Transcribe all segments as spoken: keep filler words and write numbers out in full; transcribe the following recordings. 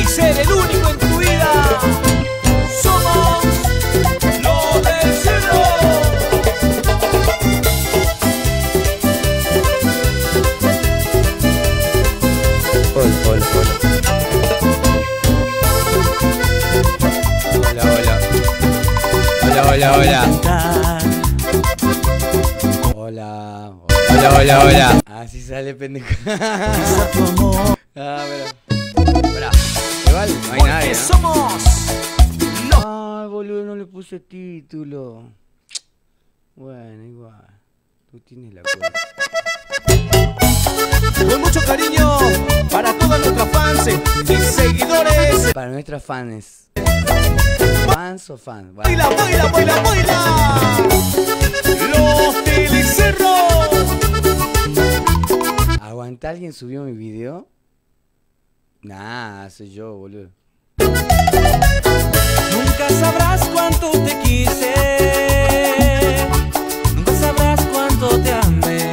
y ser el único en tu vida. Somos los del Cerro. Hola, hola, hola. Hola, hola. Hola, hola, hola. Hola. Hola, hola, hola. Así sale, pendejo. Ah, pero. Esperá. Igual no hay nadie, ¿no? Somos los... Ay, boludo, no le puse título. Bueno, igual. Tú tienes la culpa. Con mucho cariño para todas nuestras fans y seguidores. Para nuestras fans. Fans o fans. Baila, baila, baila, baila. Los del Cerro. ¿Aguanta alguien subió mi video? Nah, soy yo, boludo. Nunca sabrás cuánto te quise, nunca sabrás cuánto te amé.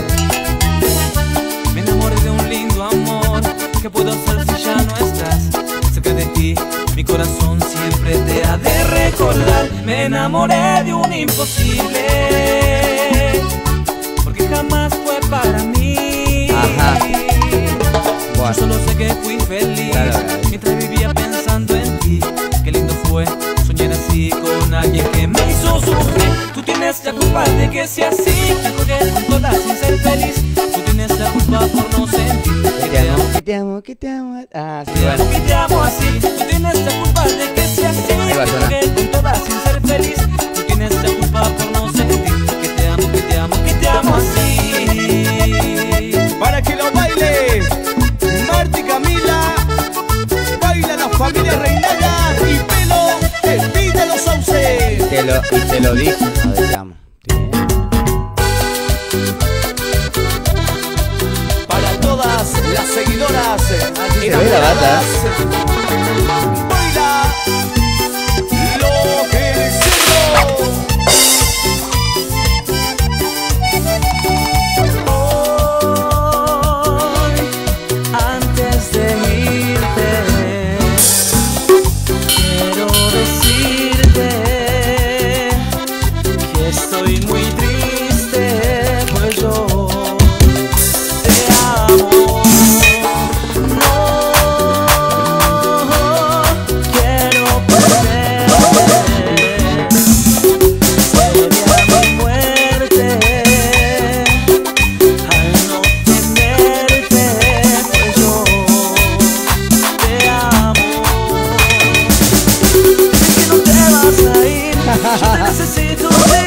Me enamoré de un lindo amor. ¿Qué puedo hacer si ya no estás cerca de ti? Mi corazón siempre te ha de recordar. Me enamoré de un imposible, porque jamás fue para mí. Ajá. Yo solo sé que fui feliz, claro, claro, mientras vivía pensando en ti. Qué lindo fue soñar así con alguien que me hizo sufrir. Tú tienes la culpa de que sea así, que jugué con todas sin ser feliz. Tú tienes la culpa por no sentir que te amo, que te amo, que te amo. Ah, sí, te bueno. amo, que te amo así. Tú tienes la culpa de que sea así, que jugué con todas sin ser feliz. Tú tienes la culpa por no sentir que te amo, que te amo, que te amo así. Para que lo baile Marta y Camila, baila la familia Reinaga y Pelo, el beat de los sauces. Te lo, y te lo dije. A ver, te amo. Para todas las seguidoras enamoradas, baila lo del Cerro. Estoy muy triste, pues yo te amo. No quiero perder, sería mi muerte al no tenerte, pues yo te amo. Sé que no te vas a ir, yo te necesito.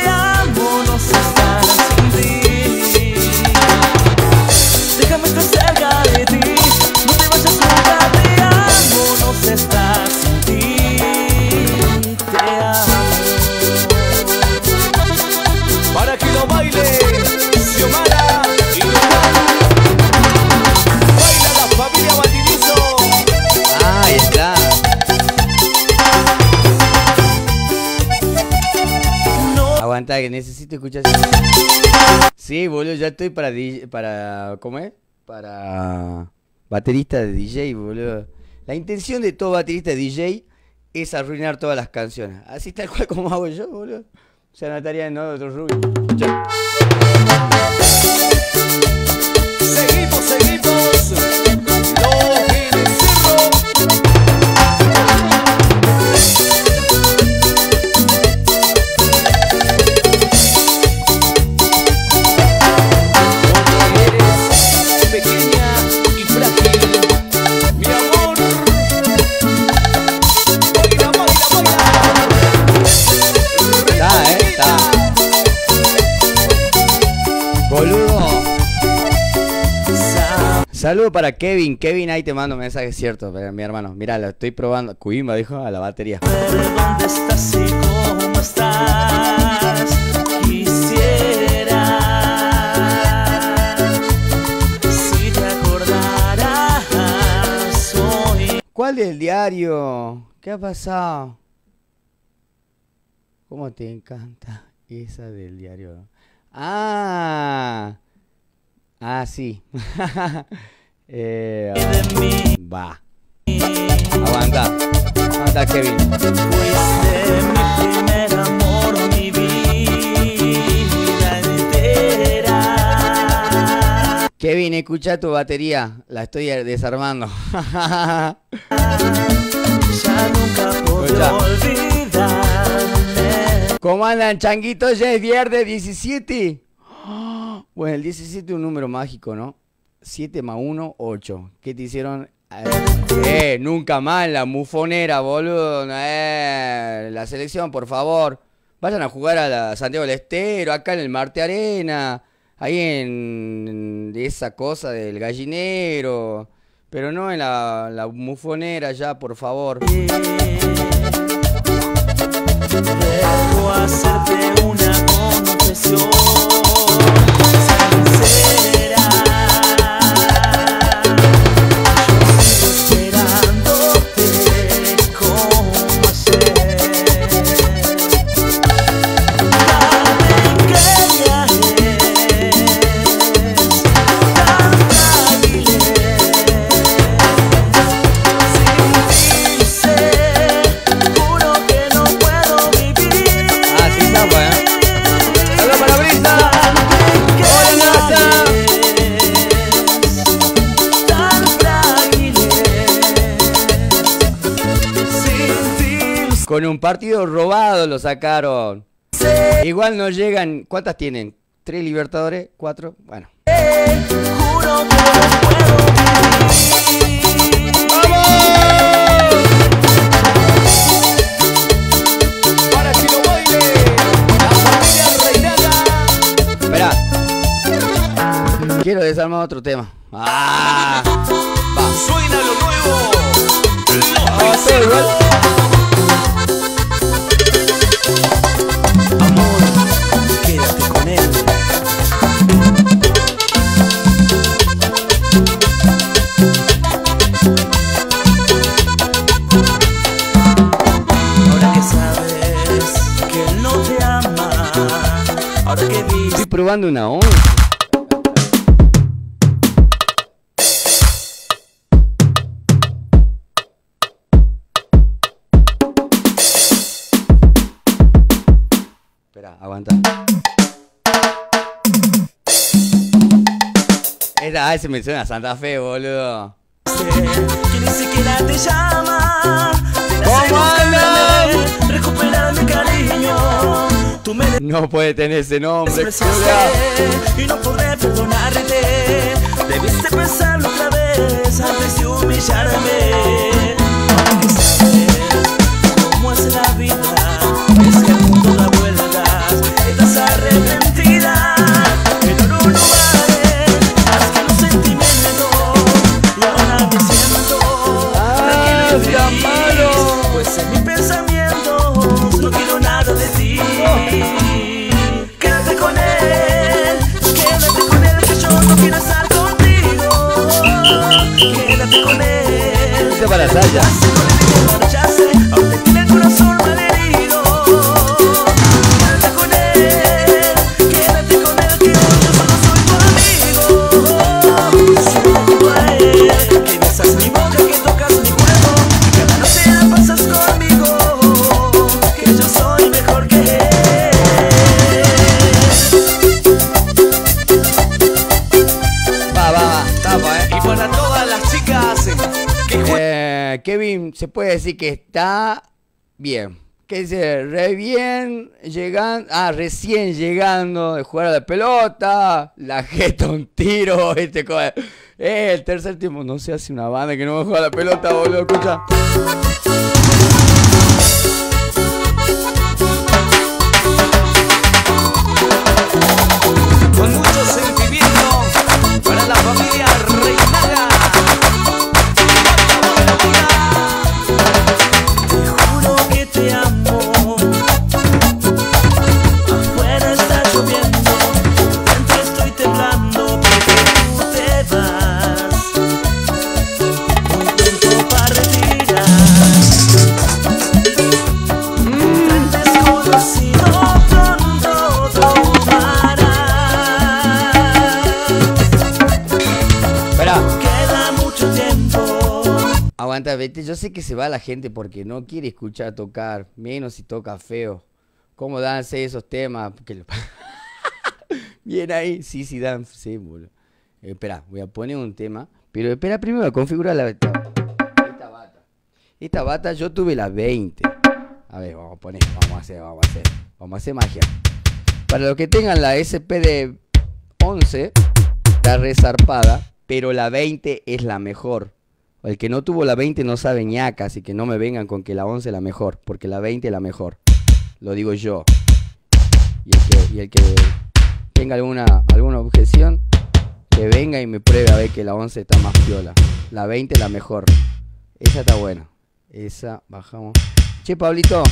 Para que lo baile Xiomara y baila la familia Valdiviso. Ah, ahí está. No. Aguanta que necesito escuchar. Sí, boludo, ya estoy para D J, para ¿cómo es? Para baterista de D J, boludo. La intención de todo baterista de D J es arruinar todas las canciones. Así tal cual como hago yo, boludo. O sea, no tarea de no otro rubio. Escucha. Seguimos, seguimos. Lo del Cerro. Porque eres pequeña y frágil, mi amor. Baila, baila, baila. Está, eh, está. Boludo. Saludo para Kevin. Kevin, ahí te mando mensaje, cierto, mi hermano. Mirá, lo estoy probando. Cuimba dijo a la batería. ¿Dónde estás y cómo estás? Quisiera, si te acordaras hoy. ¿Cuál del diario? ¿Qué ha pasado? ¿Cómo te encanta esa del diario? Ah, ah, sí. eh, va. Aguanta. Aguanta, Kevin. Fuiste mi primer amor, mi vida entera. Kevin, escucha tu batería. La estoy desarmando. Ya nunca podré olvidar. ¿Cómo andan, changuitos? Ya es viernes diecisiete. Bueno, el diecisiete es un número mágico, ¿no? siete más uno, ocho. ¿Qué te hicieron? Eh, nunca más la mufonera, boludo. Eh, la selección, por favor. Vayan a jugar a la Santiago del Estero, acá en el Marte Arena. Ahí en, en esa cosa del gallinero. Pero no en la, la mufonera ya, por favor. Debo hacerte una confesión sincera. Yo sigo esperándote como ayer. Dame que viajes tan frágiles. Sin ti sé, juro que no puedo vivir. Así está, bueno. ¡Hola, para brisa! ¡Hola, NASA! Tan frágiles. Sin ti Con un partido robado lo sacaron. Igual no llegan. ¿Cuántas tienen? ¿Tres Libertadores? ¿Cuatro? Bueno. sé, juro que no puedo vivir. Para que lo baile la familia Reinaga. Espera. Quiero desarmar otro tema. ¡Ah! Suena lo nuevo. Ah, todo igual. Amor, quédate con él. Ahora que sabes que él no te ama, ahora que Estoy viste probando una once. Espera, aguanta. Esa, ah, ese me suena a Santa Fe, boludo. que ni siquiera te llama. ¿Cómo andan? Recuperar mi cariño. Tú me No puede tener ese nombre. despreciaste y no podré perdonarte. Debiste pensarlo otra vez antes de humillarme. Porque sabes cómo es la vida, es que el mundo da vueltas. Estás arrepentida, pero no lo vale más que los sentimientos. Y ahora me siento tranquilo y sea feliz, malo. pues en mis pensamientos no quiero nada de ti. Quédate con él, quédate con él, que yo no quiero estar contigo. Quédate con él. Este para Saya. Ya sé, aunque tiene el corazón malherido. Quédate con él, quédate con él, que yo solo soy tu amigo. Junto a él, que besas mi boca, que tocas mi cuerpo, y cada noche la pasas conmigo, que yo soy mejor que él. Va, va, va. Tapa, eh. Y para todas las chicas que juegan. Eh, Kevin, se puede decir que está bien. Que dice, re bien, llegando, ah, recién llegando de jugar a la pelota, la jeta un tiro, este co- eh, el tercer tiempo, no se hace una banda que no va a jugar a la pelota, boludo, escucha. Con mucho sentimiento para la familia Reinaga. Te juro que te amo. Afuera está lloviendo, dentro estoy temblando porque tú te vas. Muy pronto partiras. ¿viste? Yo sé que se va la gente porque no quiere escuchar tocar, menos si toca feo. ¿Cómo danse esos temas? Que lo- Bien ahí, sí, sí, dan, sí, boludo. Eh, espera, voy a poner un tema, pero espera primero a configurar la, esta, esta bata. Esta bata yo tuve la veinte. A ver, vamos a poner, vamos a hacer, vamos a hacer, vamos a hacer magia. Para los que tengan la S P de once, está resarpada, pero la veinte es la mejor. El que no tuvo la veinte no sabe ñaca, así que no me vengan con que la once es la mejor, porque la veinte es la mejor. Lo digo yo. Y el que, y el que tenga alguna, alguna objeción, que venga y me pruebe a ver que la once está más piola. La veinte es la mejor. Esa está buena. Esa, bajamos. Che, Pablito,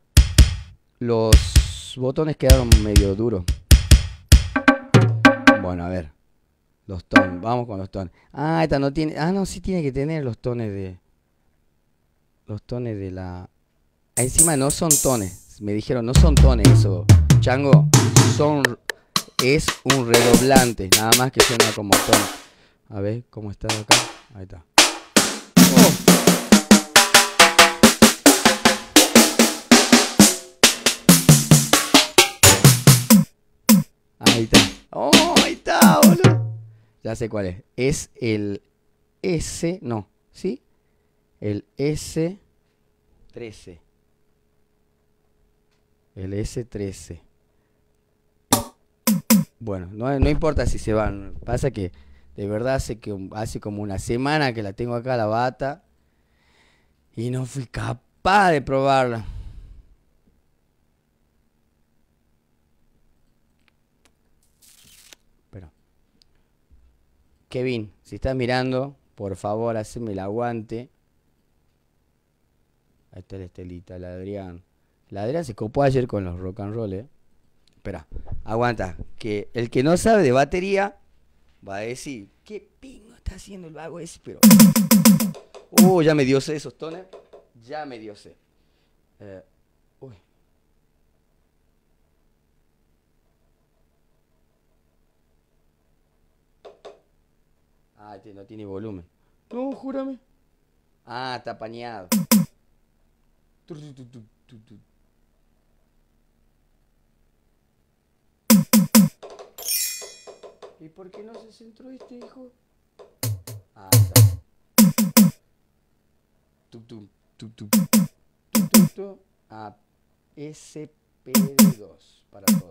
los botones quedaron medio duros. Bueno, a ver. Los tones, vamos con los tones. Ah, esta no tiene. Ah, no, sí tiene que tener los tones de. Los tones de la. Ah, encima no son tones. Me dijeron, no son tones eso. Chango, son. Es un redoblante. Nada más que suena como tono. A ver, ¿cómo está acá? Ahí está. Oh. Ahí está. Oh, ahí está, boludo. Ya sé cuál es. Es el S, no, ¿sí? El S trece. El S trece. Bueno, no, no importa si se van. Pasa que de verdad hace, que hace como una semana que la tengo acá la bata y no fui capaz de probarla. Kevin, si estás mirando, por favor, haceme el aguante. Ahí está la Estelita, la Adrián. La Adrián se copó ayer con los rock and roll, eh. Espera, aguanta. Que el que no sabe de batería va a decir, ¿qué pingo está haciendo el vago ese? Pero. Uh, ya me dio sed esos tones. Ya me dio sed. Eh, uy. Ah, este no tiene volumen. No, júrame. Ah, está apañado. ¿Y por qué no se centró este hijo? Ah, está. Tuk, tuk, tuk, tuk. Tuk, tuk, tuk. Ah, S P dos para todo.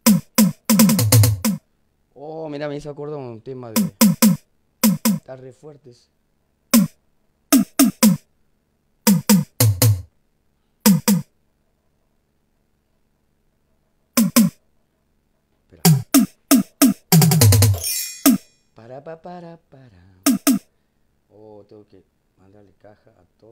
Oh, mira, me hizo acordar un tema de. Está re fuertes. Espera. Para, para, para, para. Oh, tengo que mandarle caja a todo.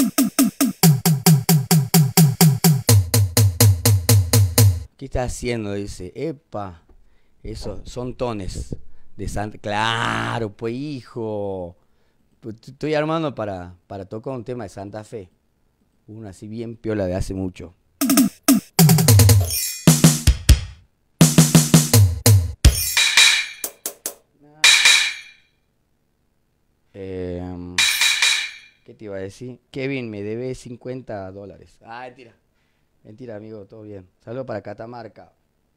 ¿Qué está haciendo? Dice, epa. Eso, son tones de Santa. Claro, pues hijo. Pues, estoy armando para, para tocar un tema de Santa Fe. Una así bien piola de hace mucho. Eh, ¿Qué te iba a decir? Kevin, me debe cincuenta dólares. Ah, mentira. Mentira, amigo, todo bien. Saludos para Catamarca.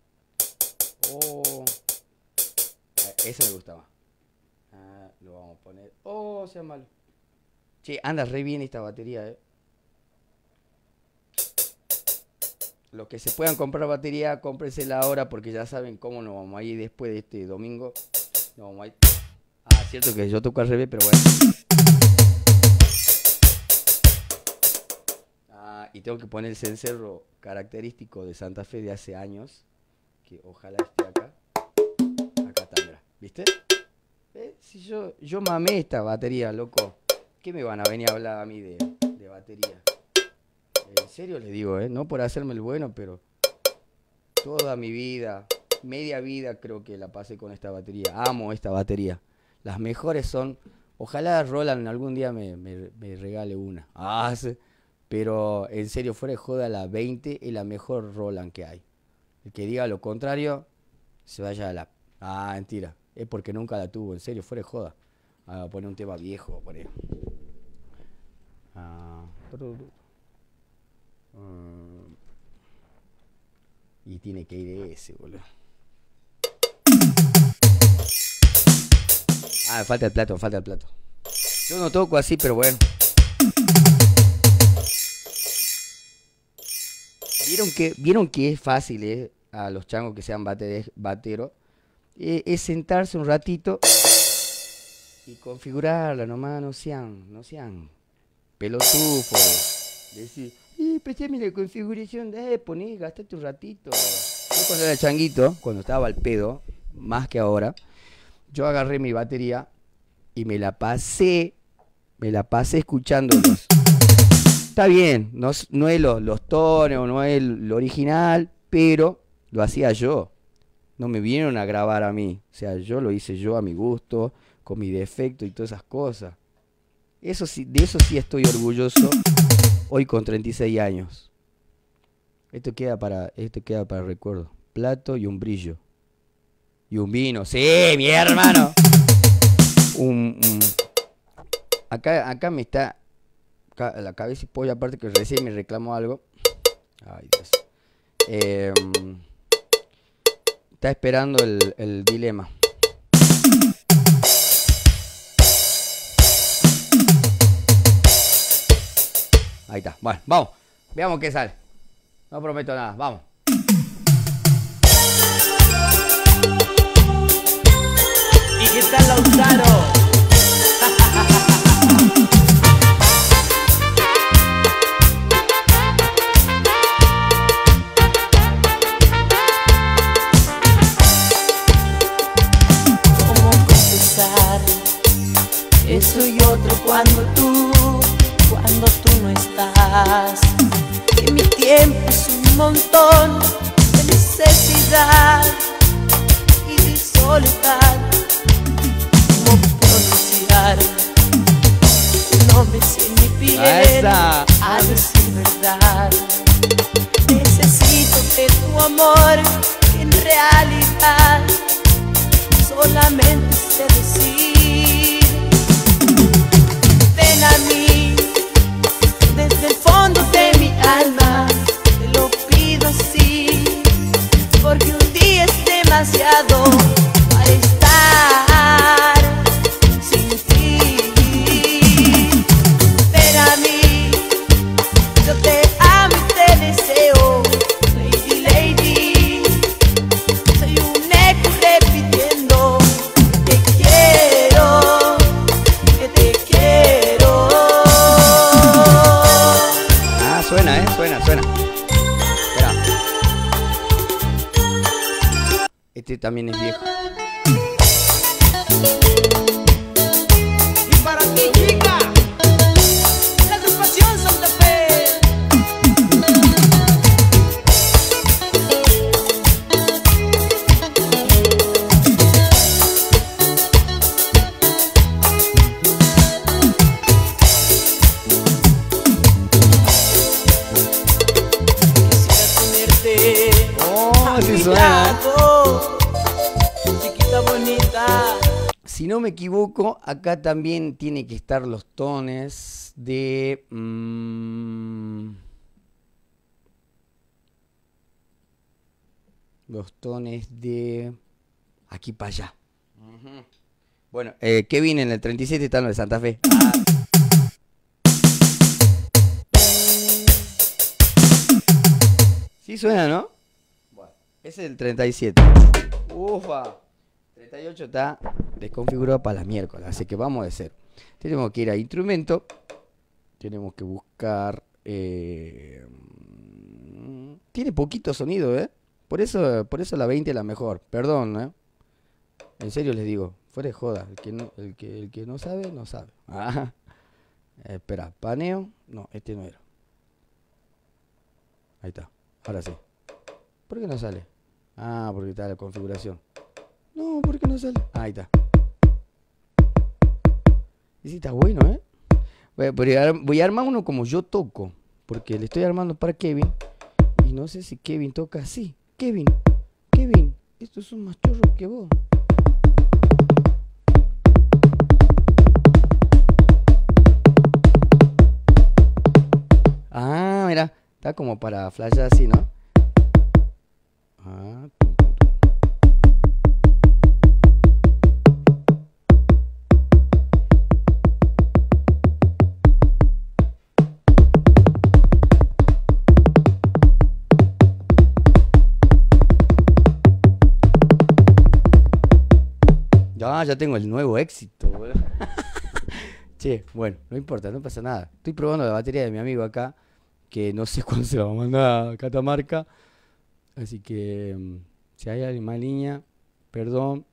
Oh. Eh, ese me gustaba. Ah, lo vamos a poner. Oh, sea malo. Che, anda re bien esta batería, eh. Los que se puedan comprar batería, cómprensela ahora porque ya saben cómo nos vamos a ir después de este domingo. Nos vamos a ir. Ah, cierto que yo toco al revés, pero bueno. Ah, y tengo que poner el cencerro característico de Santa Fe de hace años. Que ojalá esté acá. Acá está, mira. ¿Viste? ¿Eh? Si yo, yo mamé esta batería, loco. ¿Qué me van a venir a hablar a mí de, de batería? En serio les digo, ¿eh? No por hacerme el bueno, pero toda mi vida, media vida creo que la pasé con esta batería. Amo esta batería. Las mejores son... Ojalá Roland algún día me, me, me regale una. Ah, sí. Pero en serio, fuera de joda, la veinte es la mejor Roland que hay. El que diga lo contrario, se vaya a la... Ah, mentira. Es porque nunca la tuvo, en serio, fuera de joda. Ah, poner un tema viejo, por ahí. Mm. Y tiene que ir ese, boludo. Ah, falta el plato, falta el plato. Yo no toco así, pero bueno. ¿Vieron que, vieron que es fácil, eh? A los changos que sean bateres, bateros. Eh, es sentarse un ratito y configurarla nomás, no sean, no sean pelotufos. Decir, eh, préstame la configuración, de, eh, poné, gastate un ratito. Yo cuando era changuito, cuando estaba al pedo, más que ahora, yo agarré mi batería y me la pasé, me la pasé escuchándolos. Está bien, no, no es los, los tonos, no es lo original, pero lo hacía yo. No me vinieron a grabar a mí. O sea, yo lo hice yo a mi gusto, con mi defecto y todas esas cosas. Eso sí, de eso sí estoy orgulloso hoy con treinta y seis años. Esto queda para, esto queda para recuerdo. Plato y un brillo. Y un vino. ¡Sí, mi hermano! Un, un... Acá, acá me está la cabeza y pollo, aparte que recién me reclamó algo. Ay, Dios. Eh, está esperando el, el dilema. Ahí está. Bueno, vamos. Veamos qué sale. No prometo nada. Vamos. ¿Y qué tal, Lautaro? ¿Cómo confesar eso y otro cuando tú, cuando tú no estás? Que mi tiempo es un montón de necesidad y de soledad. ¿Cómo pronunciar nombres en mi piel? ¡Esa! A decir verdad, necesito de tu amor que en realidad solamente sé decir. Ven a mí desde el fondo de mi alma, te lo pido así, porque un día es demasiado para estar sin ti. Ven a mí, yo te amo y te deseo, lady, lady. Soy un eco repitiendo que te quiero, que te quiero. Ah, suena, eh, suena, suena. Espera. Este también es viejo. Y para ti, chica, la agrupación Santa Fe. Quisiera tenerte Oh, a sí mi suena. lado, chiquita bonita. Si no me equivoco, acá también tiene que estar los tones de... mm, los tones de... aquí para allá. Ujú. Bueno, eh, Kevin en el treinta y siete está en lo de Santa Fe. Ah. Sí suena, ¿no? Bueno, ese es el treinta y siete. Ufa. treinta y ocho está desconfigurado para la miércoles, así que vamos a hacer. Tenemos que ir a instrumento. Tenemos que buscar... eh, tiene poquito sonido, ¿eh? Por eso, por eso la veinte es la mejor. Perdón, ¿eh? En serio les digo, fuera de joda. El que no, el que, el que no sabe, no sabe. Ah, eh, espera, paneo. No, este no era. Ahí está. Ahora sí. ¿Por qué no sale? Ah, porque está la configuración. No, ¿por qué no sale? Ahí está. Y sí, está bueno, ¿eh? Voy a, voy a- voy a armar uno como yo toco. Porque le estoy armando para Kevin. Y no sé si Kevin toca así. Kevin, Kevin, estos son más chorros que vos. mira, está como para flashear así, ¿no? Ah, tum, tum, tum. Ya, ya tengo el nuevo éxito, boludo. Che, bueno, no importa, no pasa nada. Estoy probando la batería de mi amigo acá, que no sé cuándo se la va a mandar a Catamarca. Así que, mm, si hay alguien más en línea, perdón.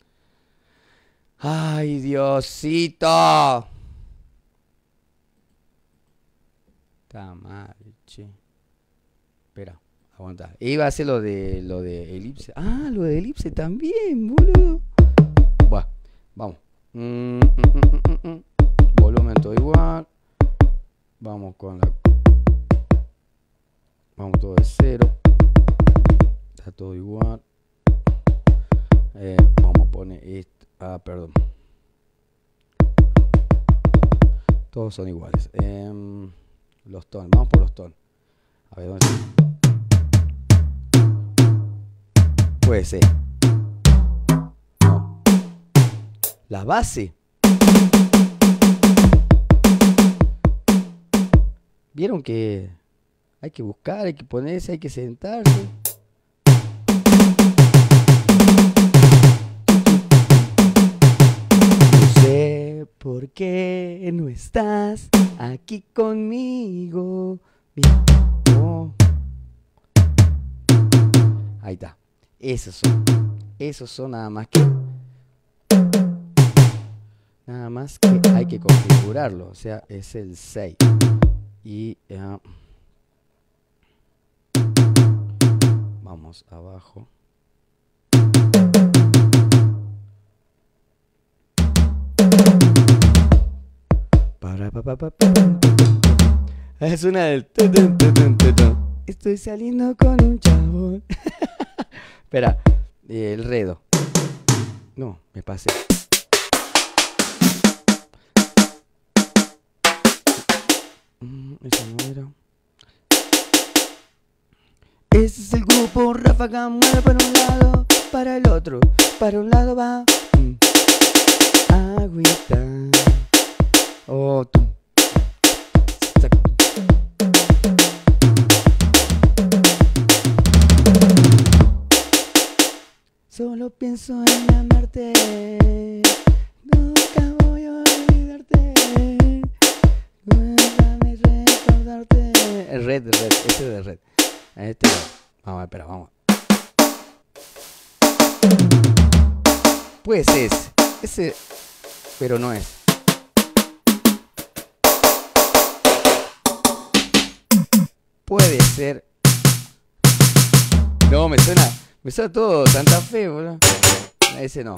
¡Ay, Diosito! Está mal, che. Espera, aguanta. Iba a hacer lo de lo de elipse. Ah, lo de elipse también, boludo. Bueno, vamos. Mm, mm, mm, mm, mm. Volumen todo igual. Vamos con la. Vamos todo de cero. Está todo igual. Eh, vamos a poner esto. Ah, perdón. Todos son iguales. Eh, los tonos. Vamos por los tonos. A ver dónde está. Puede ser. No. La base. Vieron que hay que buscar, hay que ponerse, hay que sentarse. No sé por qué no estás aquí conmigo. Mira. Oh. Ahí está. Esos son. Esos son nada más que. Nada más que hay que configurarlo. O sea, es el seis. Y uh, vamos abajo. Para, pa, pa, pa, pa, pa. Es una del. Estoy saliendo con un chabón. Espera, el redo. No, me pasé. Ese no era. Ese es el grupo Ráfaga, mueve para un lado, para el otro, para un lado va. Mm. Agüita. Oh, tú. Solo pienso en amarte. Nunca voy a olvidarte. Déjame recordarte. Red, red, ese de red. Este, vamos a ver, espera, vamos. Pues es, ese, pero no es. Puede ser. No, me suena, me suena todo Santa Fe, boludo. Ese no.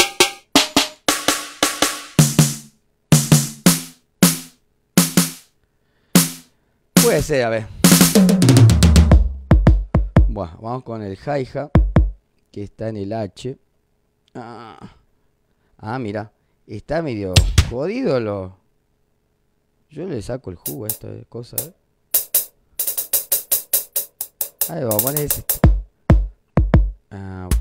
Puede ser, a ver. Bueno, vamos con el hi-hat, que está en el H. Ah, ah, mira, está medio jodido lo. Yo le saco el jugo a esta cosa, ¿eh? Ahí vamos a poner ese. Ah.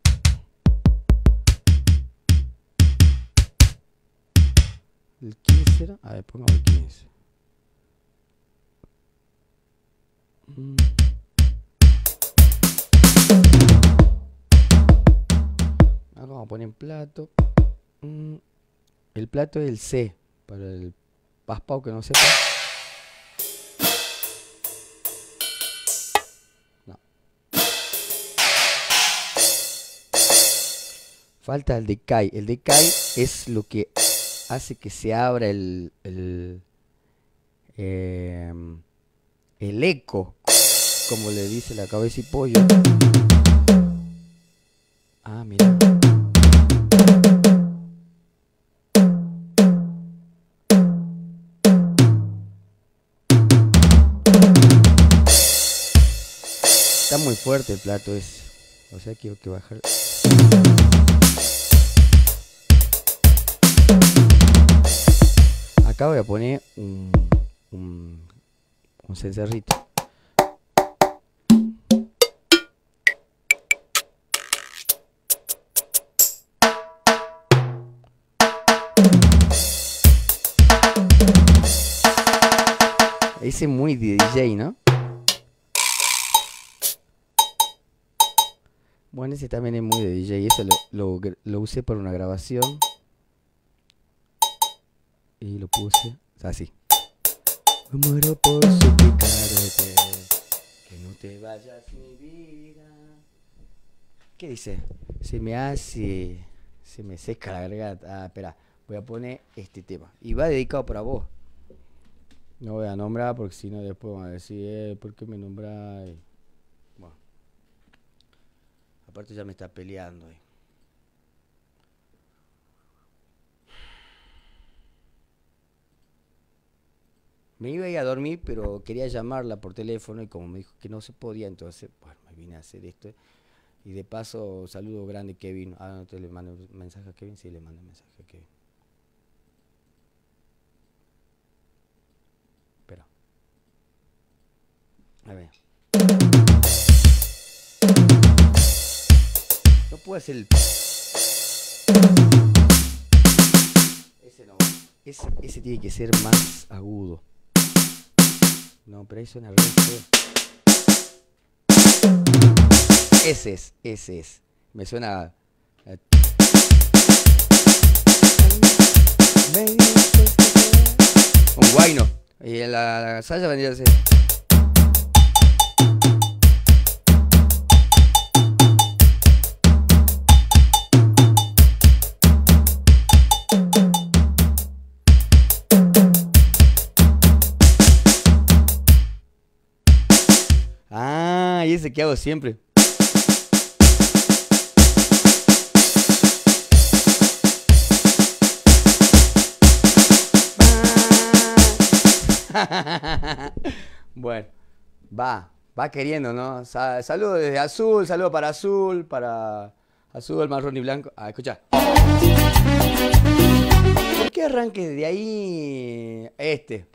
¿El quince era? A ver, pongamos el quince. Mm. Ahora vamos a poner en plato. Mm. El plato es el C. Para el paspao que no sepa. No. Falta el decay. El decay es lo que hace que se abra el el, eh, el eco, como le dice la cabeza y pollo. Ah, mira. Está muy fuerte el plato ese. O sea, quiero que bajar. Acá voy a poner un, un, un cencerrito. Ese es muy de D J, ¿no? Bueno, ese también es muy de D J. Eso lo, lo, lo usé para una grabación. Y lo puse así. Me muero por suplicarte que no te vayas mi vida. ¿Qué dice? Se me hace... Se me seca la garganta. Ah, espera. Voy a poner este tema. Y va dedicado para vos. No voy a nombrar porque si no después van a decir, eh, ¿por qué me nombráis? Bueno. Aparte ya me está peleando. Eh. Me iba a ir a dormir, pero quería llamarla por teléfono y como me dijo que no se podía, entonces, bueno, me vine a hacer esto. Y de paso, saludo grande Kevin. Ah, no te le mando mensaje a Kevin, sí le mando mensaje a Kevin. Espera. A ver. No puedo hacer el... Ese no. Ese, ese tiene que ser más agudo. No, pero ahí suena re feo. Ese es, ese es. Me suena... Uh, un guayno. Y en la, la saya vendría a ser... Ah, y ese que hago siempre. Bueno, va, va queriendo, ¿no? Sa saludos desde Azul, saludos para Azul, para Azul, el marrón y blanco. Ah, escucha. ¿Por qué arranque de ahí este?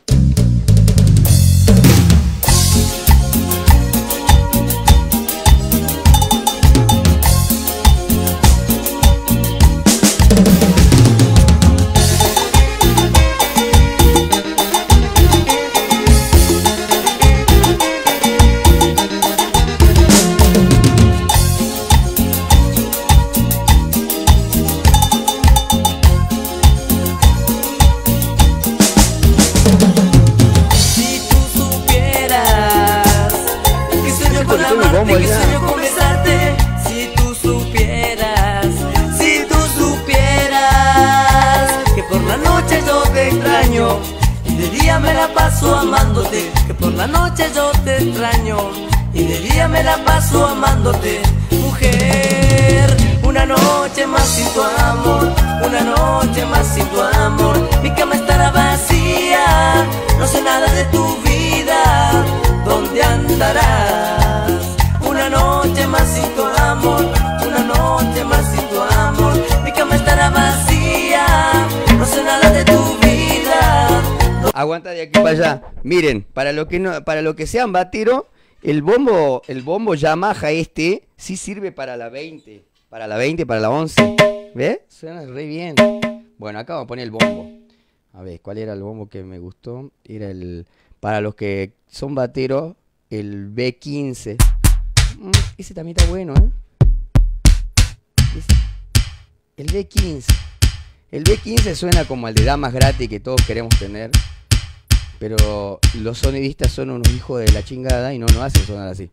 Que sueño con besarte, si tú supieras, si tú supieras que por la noche yo te extraño y de día me la paso amándote, que por la noche yo te extraño y de día me la paso amándote, mujer. Una noche más sin tu amor, una noche más sin tu amor, mi cama estará vacía, no sé nada de tu vida, ¿dónde andarás? Una noche más sin tu amor, una noche más sin tu amor, mi cama estará vacía, no sé nada de tu vida. Aguanta de aquí para allá. Miren, para lo que no, para lo que sean batero, el bombo, el bombo Yamaha este sí sirve para la veinte, para la veinte, para la once. ¿Ves? Suena re bien. Bueno, acá vamos a poner el bombo. A ver, ¿cuál era el bombo que me gustó? Era el, para los que son bateros, el B quince. Mm, ese también está bueno, ¿eh? Ese. El B quince. El B quince suena como el de damas gratis que todos queremos tener. Pero los sonidistas son unos hijos de la chingada y no nos hacen sonar así.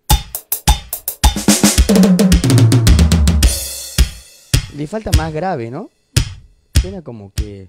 Le falta más grave, ¿no? Suena como que...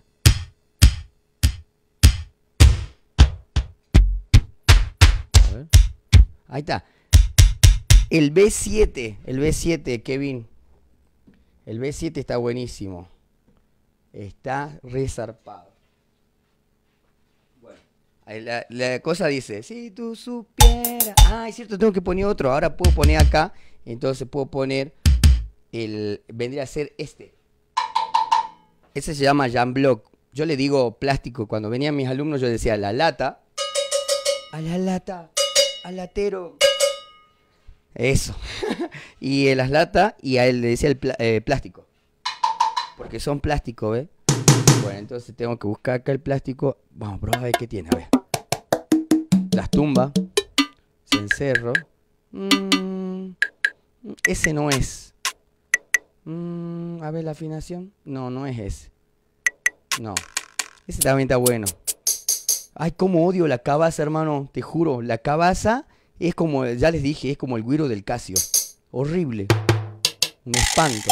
A ver. Ahí está. El B siete, el B siete, Kevin. El B siete está buenísimo. Está resarpado. Bueno, la, la cosa dice, si tú supieras... Ah, es cierto, tengo que poner otro. Ahora puedo poner acá. Entonces puedo poner el... Vendría a ser este. Ese se llama jam block. Yo le digo plástico. Cuando venían mis alumnos yo decía la lata. A la lata. Al latero. Eso. Y las latas, y a él le decía el pl eh, plástico. Porque son plástico, ¿ves? Bueno, entonces tengo que buscar acá el plástico. Vamos a probar a ver qué tiene, a ver. las tumbas, cencerro. Mm, ese no es. Mm, a ver la afinación. No, no es ese. No. Ese también está bueno. Ay, cómo odio la cabaza, hermano. Te juro, la cabaza es como, ya les dije, es como el güiro del Casio. Horrible. Un espanto.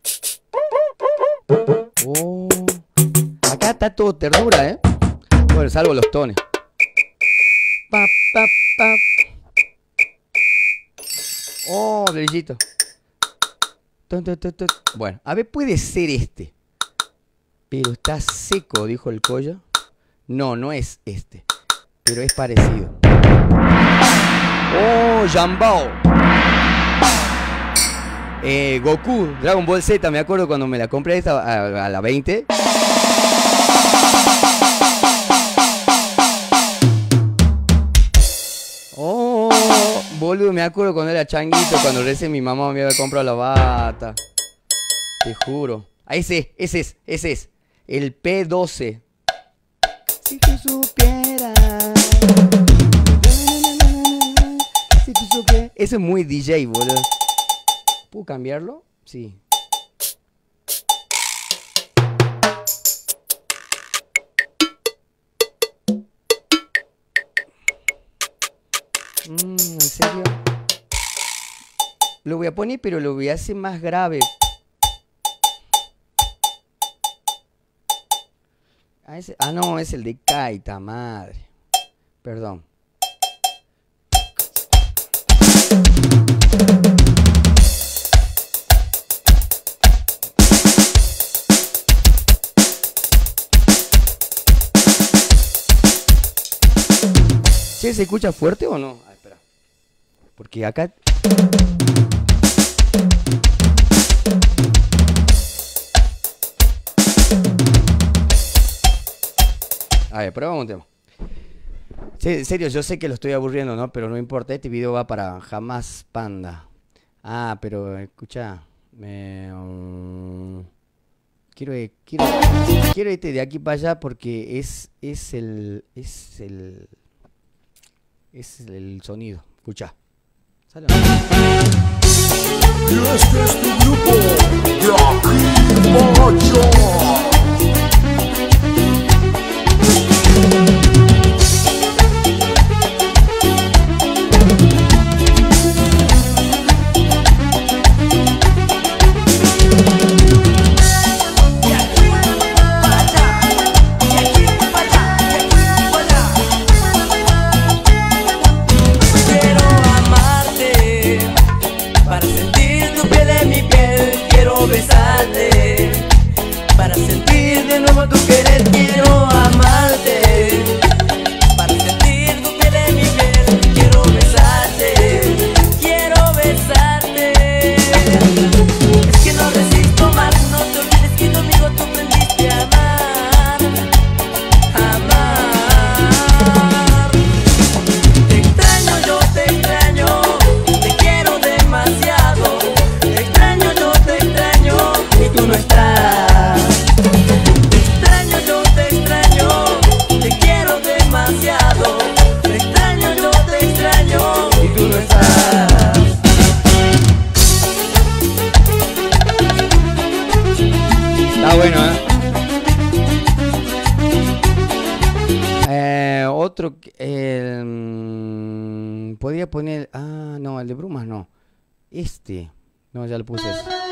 Oh. Acá está todo ternura, ¿eh? Bueno, salvo los tones. Pa, pa, pa. Oh, brillito. Bueno, a ver, puede ser este. Pero está seco, dijo el Colla. No, no es este. Pero es parecido. Oh, Jambao. Eh, Goku, Dragon Ball Z, me acuerdo cuando me la compré esta a, a la veinte. Oh, boludo, me acuerdo cuando era changuito, cuando recién mi mamá me había comprado la bata. Te juro. Ah, ese, ese es, ese es. El P doce. Si tú supieras. Si tú supieras. Ese es muy D J, boludo. ¿Puedo cambiarlo? Sí. Mm, ¿en serio? Lo voy a poner, pero lo voy a hacer más grave. Ah, ese, ah no, es el de Kaita, madre. Perdón. Che, ¿se escucha fuerte o no? Ah, espera. Porque acá... A ver, probamos un tema. Sí, en serio, yo sé que lo estoy aburriendo, ¿no? Pero no importa, este video va para Jamás Panda. Ah, pero escucha, me... Um, quiero, quiero, quiero este de aquí para allá porque es, es el... Es el... Es el sonido. Escucha. Sale. Y este es tu grupo de aquí Macho. Para sentir de nuevo tu querer, quiero amarte. Para sentir tu piel en mi piel, quiero besarte, quiero besarte. Es que no resisto más, no te olvides que conmigo tú aprendiste a amar, amar. Te extraño, yo te extraño, te quiero demasiado. Te extraño, yo te extraño y tú no estás. Está bueno, ¿eh? eh otro... Eh, mm, podría poner... Ah, no, el de Brumas no. Este. No, ya lo puse.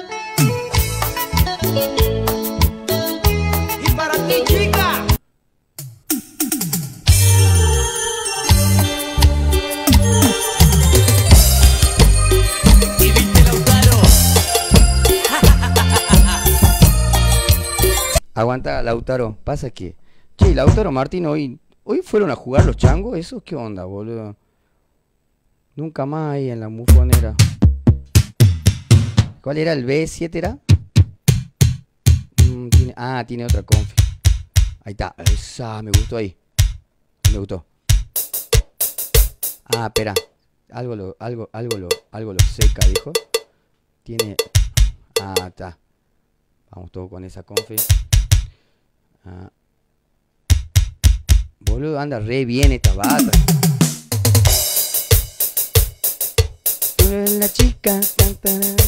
Y para ti, chica. Y viste Lautaro. Aguanta, Lautaro. Pasa que... Che, Lautaro Martín, hoy... ¿Hoy fueron a jugar los changos? ¿Eso qué onda, boludo? Nunca más ahí en la mufonera. ¿Cuál era? ¿El B siete era? Mm, tiene, ah, tiene otra confi. Ahí está. Esa, me gustó ahí. Me gustó. Ah, espera. Algo lo, algo, algo lo, algo lo seca, dijo. Tiene... Ah, está. Vamos todo con esa confi. Ah. Boludo, anda re bien esta bata. una chica. Tan, tan, tan.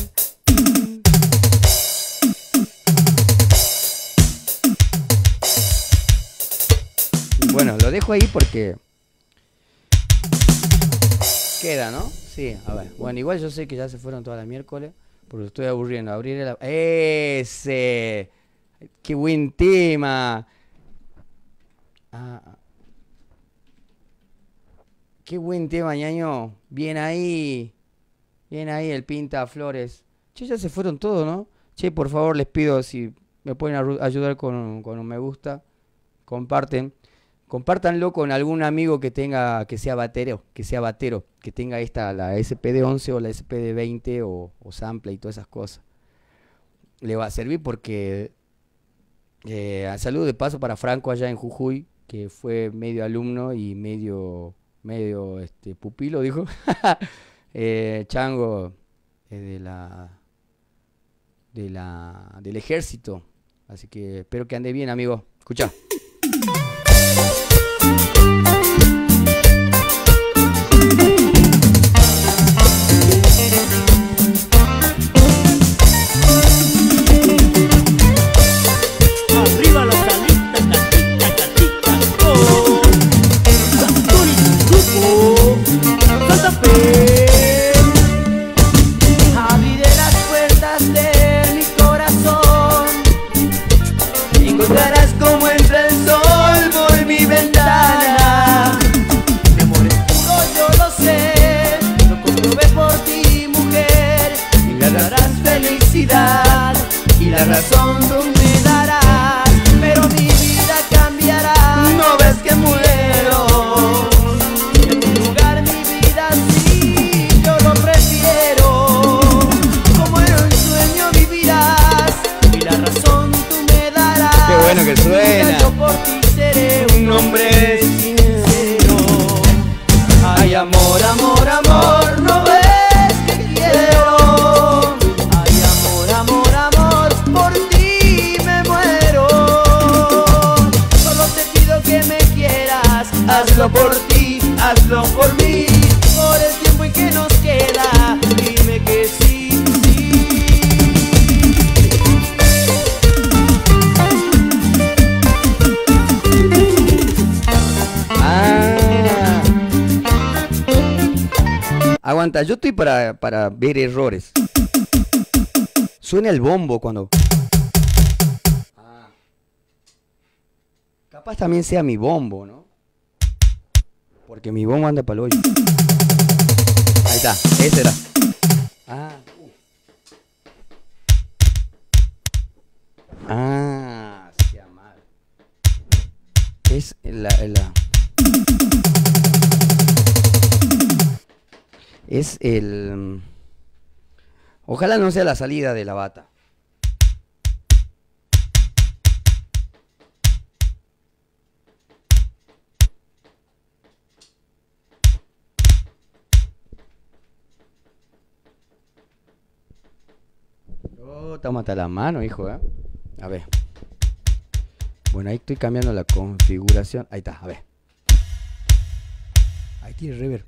Bueno, lo dejo ahí porque queda, ¿no? Sí, a ver. Bueno, igual yo sé que ya se fueron todas las miércoles porque estoy aburriendo. Abriré la... ¡Ese! ¡Qué buen tema! Ah. ¡Qué buen tema, ñaño! Bien ahí. Bien ahí el Pinta Flores. Che, ya se fueron todos, ¿no? Che, por favor, les pido si me pueden ayudar con, con un me gusta. Comparten. Compártanlo con algún amigo que tenga, que sea batero, que sea batero, que tenga esta, la S P D once o la S P D veinte o, o sample y todas esas cosas. Le va a servir porque, eh, saludo de paso para Franco allá en Jujuy, que fue medio alumno y medio, medio este, pupilo, dijo. eh, Chango eh, de la, de la, del ejército. Así que espero que ande bien, amigo. Escucha. Arriba la salita, catita, catita, oh. Santuri, grupo, Santa Fe. Abriré las puertas de mi corazón. Encontrarás como entra el sol por mi ventana. Mi amor es puro, yo lo sé. Lo comprobé por ti, mujer. Encontrarás felicidad y la razón tú me darás. Pero mi vida cambiará. No ves que muero. En tu lugar mi vida sí, yo lo prefiero. Como en un sueño vivirás y la razón tú me darás. Qué bueno que suena. Yo por ti seré un hombre sincero. Ay, amor, amor, amor, no ves que quiero. Ay, amor, amor, amor, por ti me muero. Solo te pido que me quieras. Hazlo por ti, hazlo por mí. Por el tiempo en que nos queda, dime que sí, sí. Ah. Aguanta, yo estoy para, para ver errores. Suena el bombo cuando... Ah. Capaz también sea mi bombo, ¿no? Porque mi bombo anda para el hoyo. Ahí está, ese era. Ah. Ah, sea mal. Es la... la... Es el... Ojalá no sea la salida de la bata. Oh, estamos hasta la mano, hijo, ¿eh? A ver. Bueno, ahí estoy cambiando la configuración. Ahí está, a ver. Ahí tiene reverb.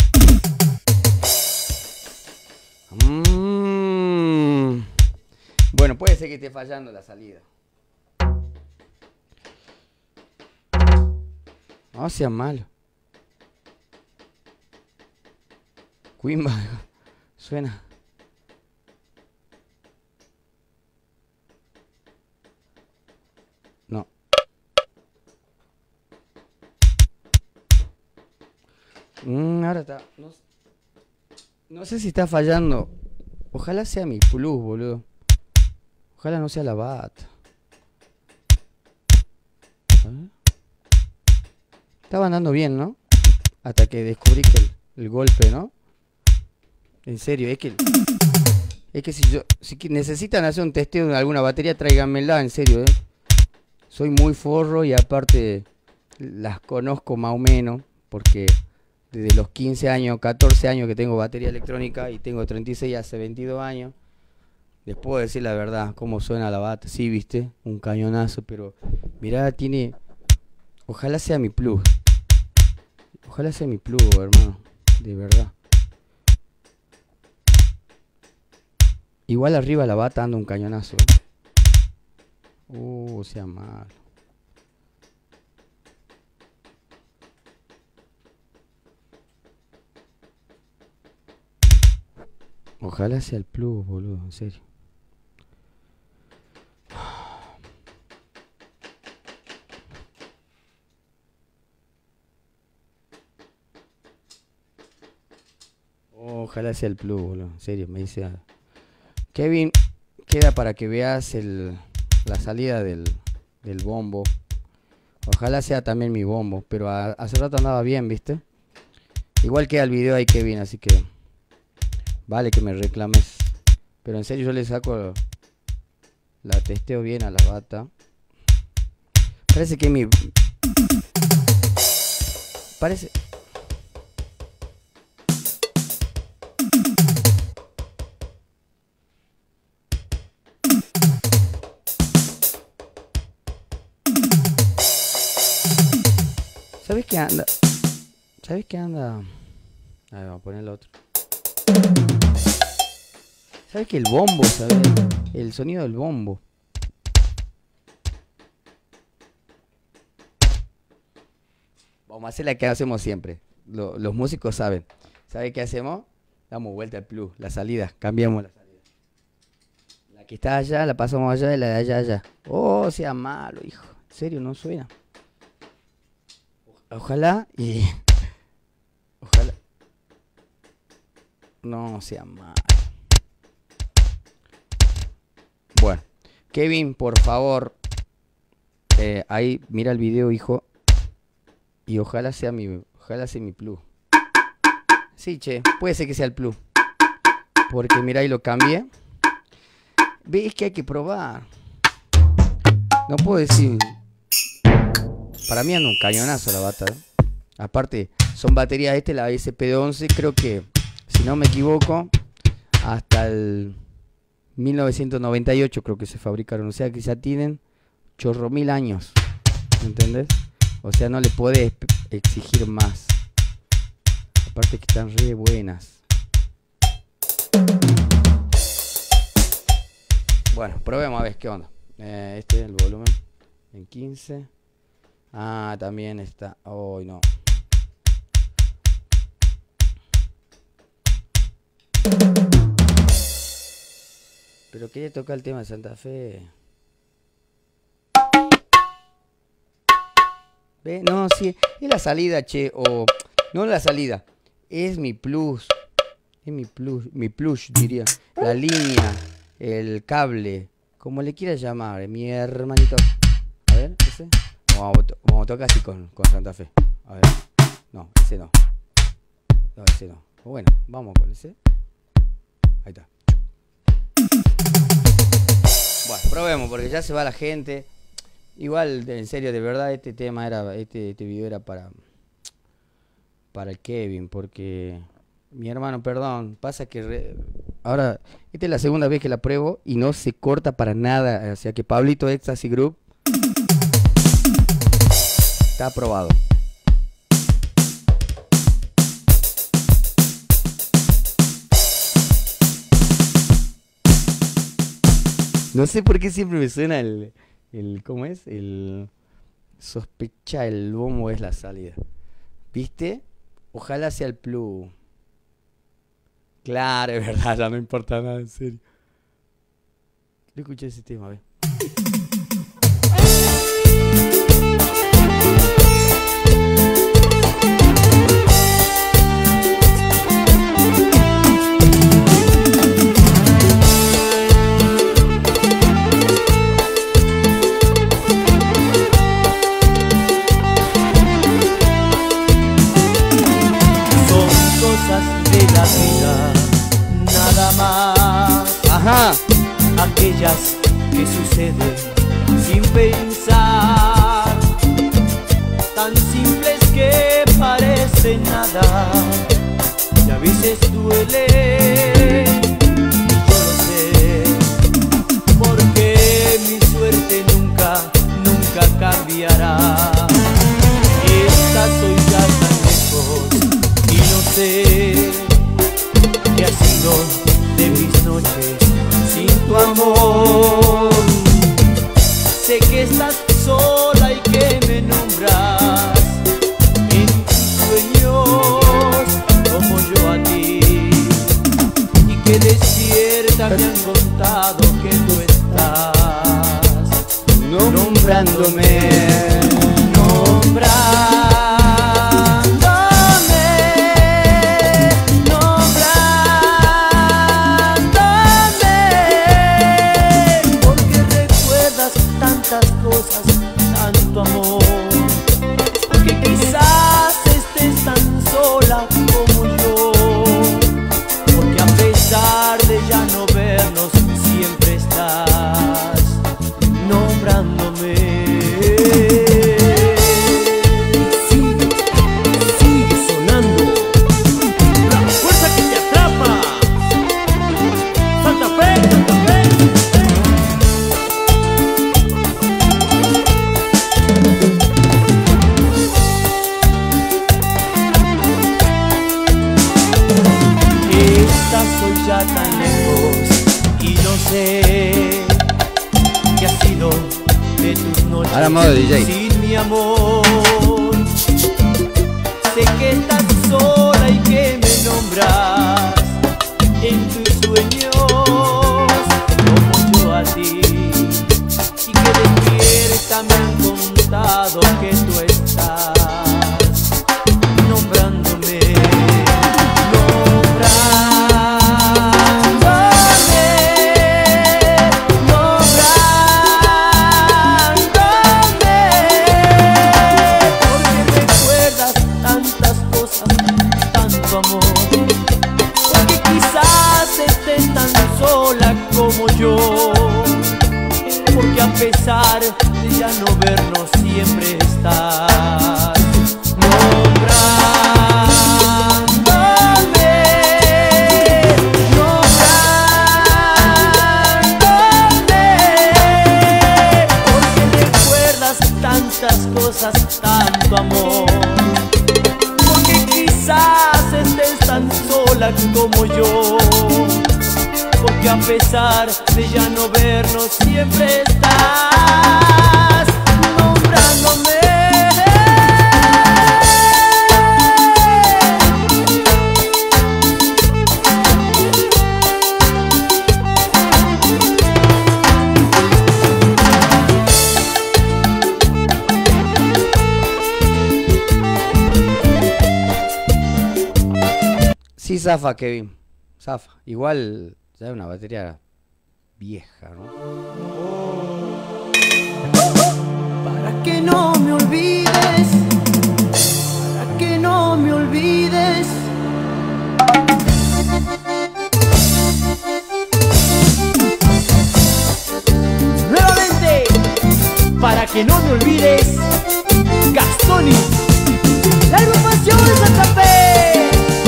Mm. Bueno, puede ser que esté fallando la salida. No sea malo. Quimba. Suena. No. Mm, ahora está. No, no sé si está fallando. Ojalá sea mi plus, boludo. Ojalá no sea la bata. ¿Eh? Estaba andando bien, ¿no? Hasta que descubrí que el, el golpe, ¿no? En serio, es que... Es que si yo... Si necesitan hacer un testeo de alguna batería, tráiganmela, en serio, ¿eh? Soy muy forro y aparte las conozco más o menos. Porque desde los quince años, catorce años que tengo batería electrónica y tengo treinta y seis hace veintidós años. Les puedo decir la verdad, cómo suena la bata. Sí, viste, un cañonazo, pero mirá, tiene... Ojalá sea mi plus. Ojalá sea mi plus, hermano. De verdad. Igual arriba la bata anda un cañonazo. Uh, sea malo. Ojalá sea el plus, boludo, en serio. Ojalá sea el plus, boludo, en serio, me dice Kevin, queda para que veas el, la salida del, del bombo. Ojalá sea también mi bombo, pero a, hace rato andaba bien, ¿viste? Igual queda el video ahí, Kevin, así que vale que me reclames. Pero en serio yo le saco, la testeo bien a la bata. Parece que mi... Parece... ¿Sabes qué anda? ¿Sabes qué anda? A ver, vamos a poner el otro. ¿Sabes que el bombo, sabes? El sonido del bombo. Vamos a hacer la que hacemos siempre. Lo, los músicos saben. ¿Sabes qué hacemos? Damos vuelta al plus, la salida. Cambiamos la salida. La que está allá, la pasamos allá y la de allá allá. Oh, sea malo, hijo. En serio, no suena. Ojalá y... Ojalá... No sea malo. Bueno, Kevin, por favor, eh, ahí mira el video, hijo, y ojalá sea mi, ojalá sea mi plus. Sí, che, puede ser que sea el plus, porque mira, ahí lo cambié. Ves que hay que probar. No puedo decir. Para mí anda un cañonazo la bata, ¿eh? Aparte, son baterías este, la S P once, creo que, si no me equivoco, hasta el mil novecientos noventa y ocho creo que se fabricaron, o sea que ya tienen chorro mil años, ¿entendés? O sea, no le podés exigir más. Aparte que están re buenas. Bueno, probemos a ver qué onda. Eh, este es el volumen en quince. Ah, también está. Oh, no. Pero quería tocar el tema de Santa Fe. ¿Ve? No, sí. Es la salida, che. O no la salida. Es mi plus. Es mi plus. Mi plus, diría. La línea. El cable. Como le quieras llamar. Mi hermanito. A ver, ese. Vamos a, vamos a tocar así con, con Santa Fe. A ver. No, ese no. No, ese no. Bueno, vamos con ese. Ahí está. Bueno, probemos porque ya se va la gente. Igual, en serio, de verdad, este tema era, este, este video era para, para el Kevin, porque mi hermano, perdón, pasa que re, ahora, esta es la segunda vez que la pruebo y no se corta para nada, o sea que Pablito Ecstasy Group está aprobado. No sé por qué siempre me suena el, el ¿cómo es? El sospecha, el bombo es la salida. ¿Viste? Ojalá sea el plus. Claro, es verdad, ya no importa nada, en serio. Quiero escuchar ese tema, a ver. Nada más. Ajá. Aquellas que suceden sin pensar, tan simples que parecen nada y a veces duelen. Y yo lo sé, porque mi suerte nunca, nunca cambiará. Esta soy ya tan lejos y no sé qué ha sido de mis noches tanto amor. Sé que estás sola y que me nombras en tus sueños como yo a ti, y que despierta me han contado que tú estás nombrándome, nombrándome. Tanto amor, porque quizás estés tan sola como yo, porque a pesar de ya no vernos siempre estás nombrándome. Sigue, sigue sonando la fuerza que te atrapa. Santa Fe, Santa Fe. Soy ya tan lejos y no sé qué ha sido de tus noches. Ahora modo D J. Sin mi amor. Sé que estás sola y que me nombras en tus sueños como yo a ti, y que despierta me han contado que tú estás nombrándome. Como yo, porque a pesar de ya no vernos siempre estás nombrándome, nombrándome, porque recuerdas tantas cosas, tanto amor, porque quizás estés tan sola como yo, porque a pesar de ya no vernos siempre estás nombrándome. Sí, zafa, Kevin. Zafa. Igual ya es una batería vieja, ¿no? Para que no me olvides, para que no me olvides. Nuevamente, para que no me olvides, Gastoni, la agrupación Santa Fe.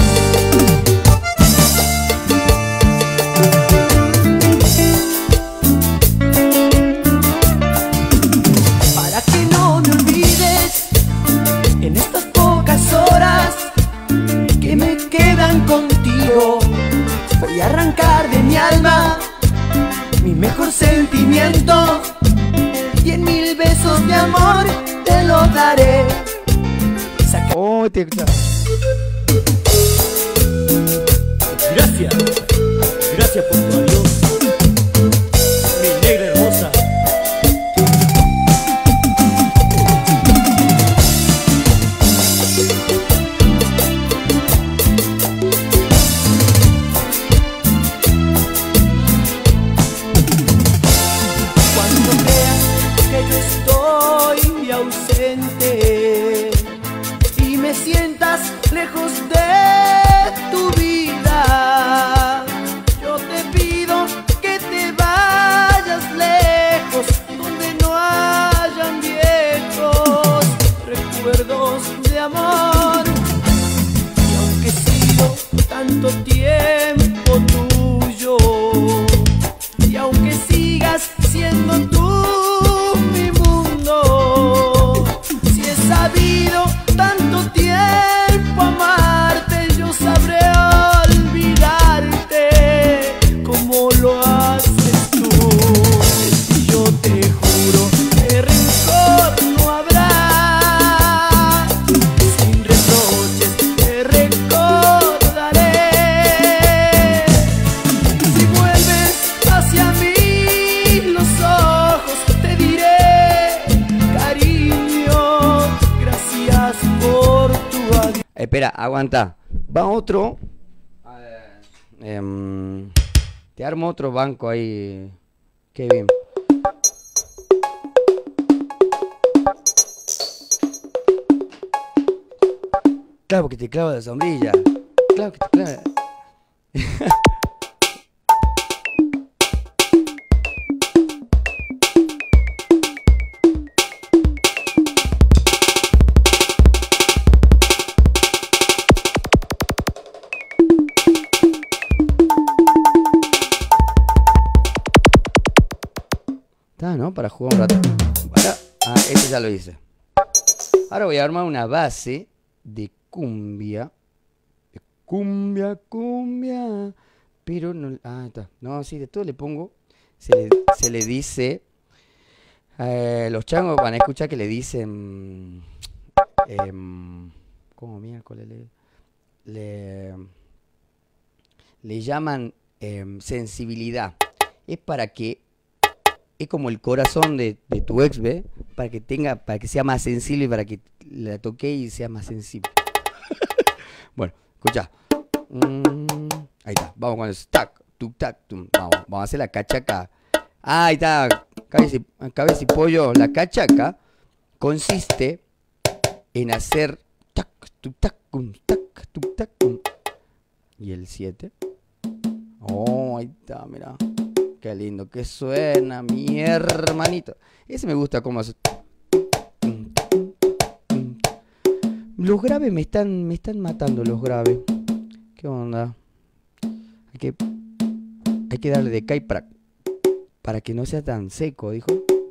Contigo voy a arrancar de mi alma mi mejor sentimiento, y en mil besos de amor te lo daré. Saca... Oh, te... Gracias, gracias por tu adiós, mi negra hermosa. Y me sientas lejos de tu vida, yo te pido que te vayas lejos, donde no hayan viejos recuerdos de amor. Y aunque he sido tanto tiempo tuyo, y aunque sigas siendo tú mi mundo, si he sabido tanto tiempo amarte, yo sabré olvidarte como lo haces tú. Espera, aguanta. Va otro. A ver, em, te armo otro banco ahí, Kevin. Claro, porque te clava la sombrilla. Claro que te clava. Está, ¿no? Para jugar un rato. Para... Ah, este ya lo hice. Ahora voy a armar una base de cumbia. De cumbia, cumbia. Pero no... Ah, está. No, sí, de todo le pongo. Se le, se le dice... Eh, los changos van a escuchar que le dicen... Eh, ¿Cómo miércoles le, le... le llaman eh, sensibilidad? Es para que... Es como el corazón de, de tu ex, ¿ve? Para que tenga, para que sea más sensible, para que la toque y sea más sensible. Bueno, escucha. Mm, ahí está. Vamos con el tac, tuk, tac, tum. Vamos, vamos a hacer la cachaca. Ah, ahí está. Cabeza y, cabeza y pollo. La cachaca consiste en hacer tac, tuk, tac, tum, tac, tuk, tac, tum. Y el siete. Oh, ahí está, mira. Qué lindo que suena, mi hermanito. Ese me gusta cómo hace. Los graves me están, me están matando los graves. ¿Qué onda? Hay que, hay que darle de K para, para que no sea tan seco, dijo.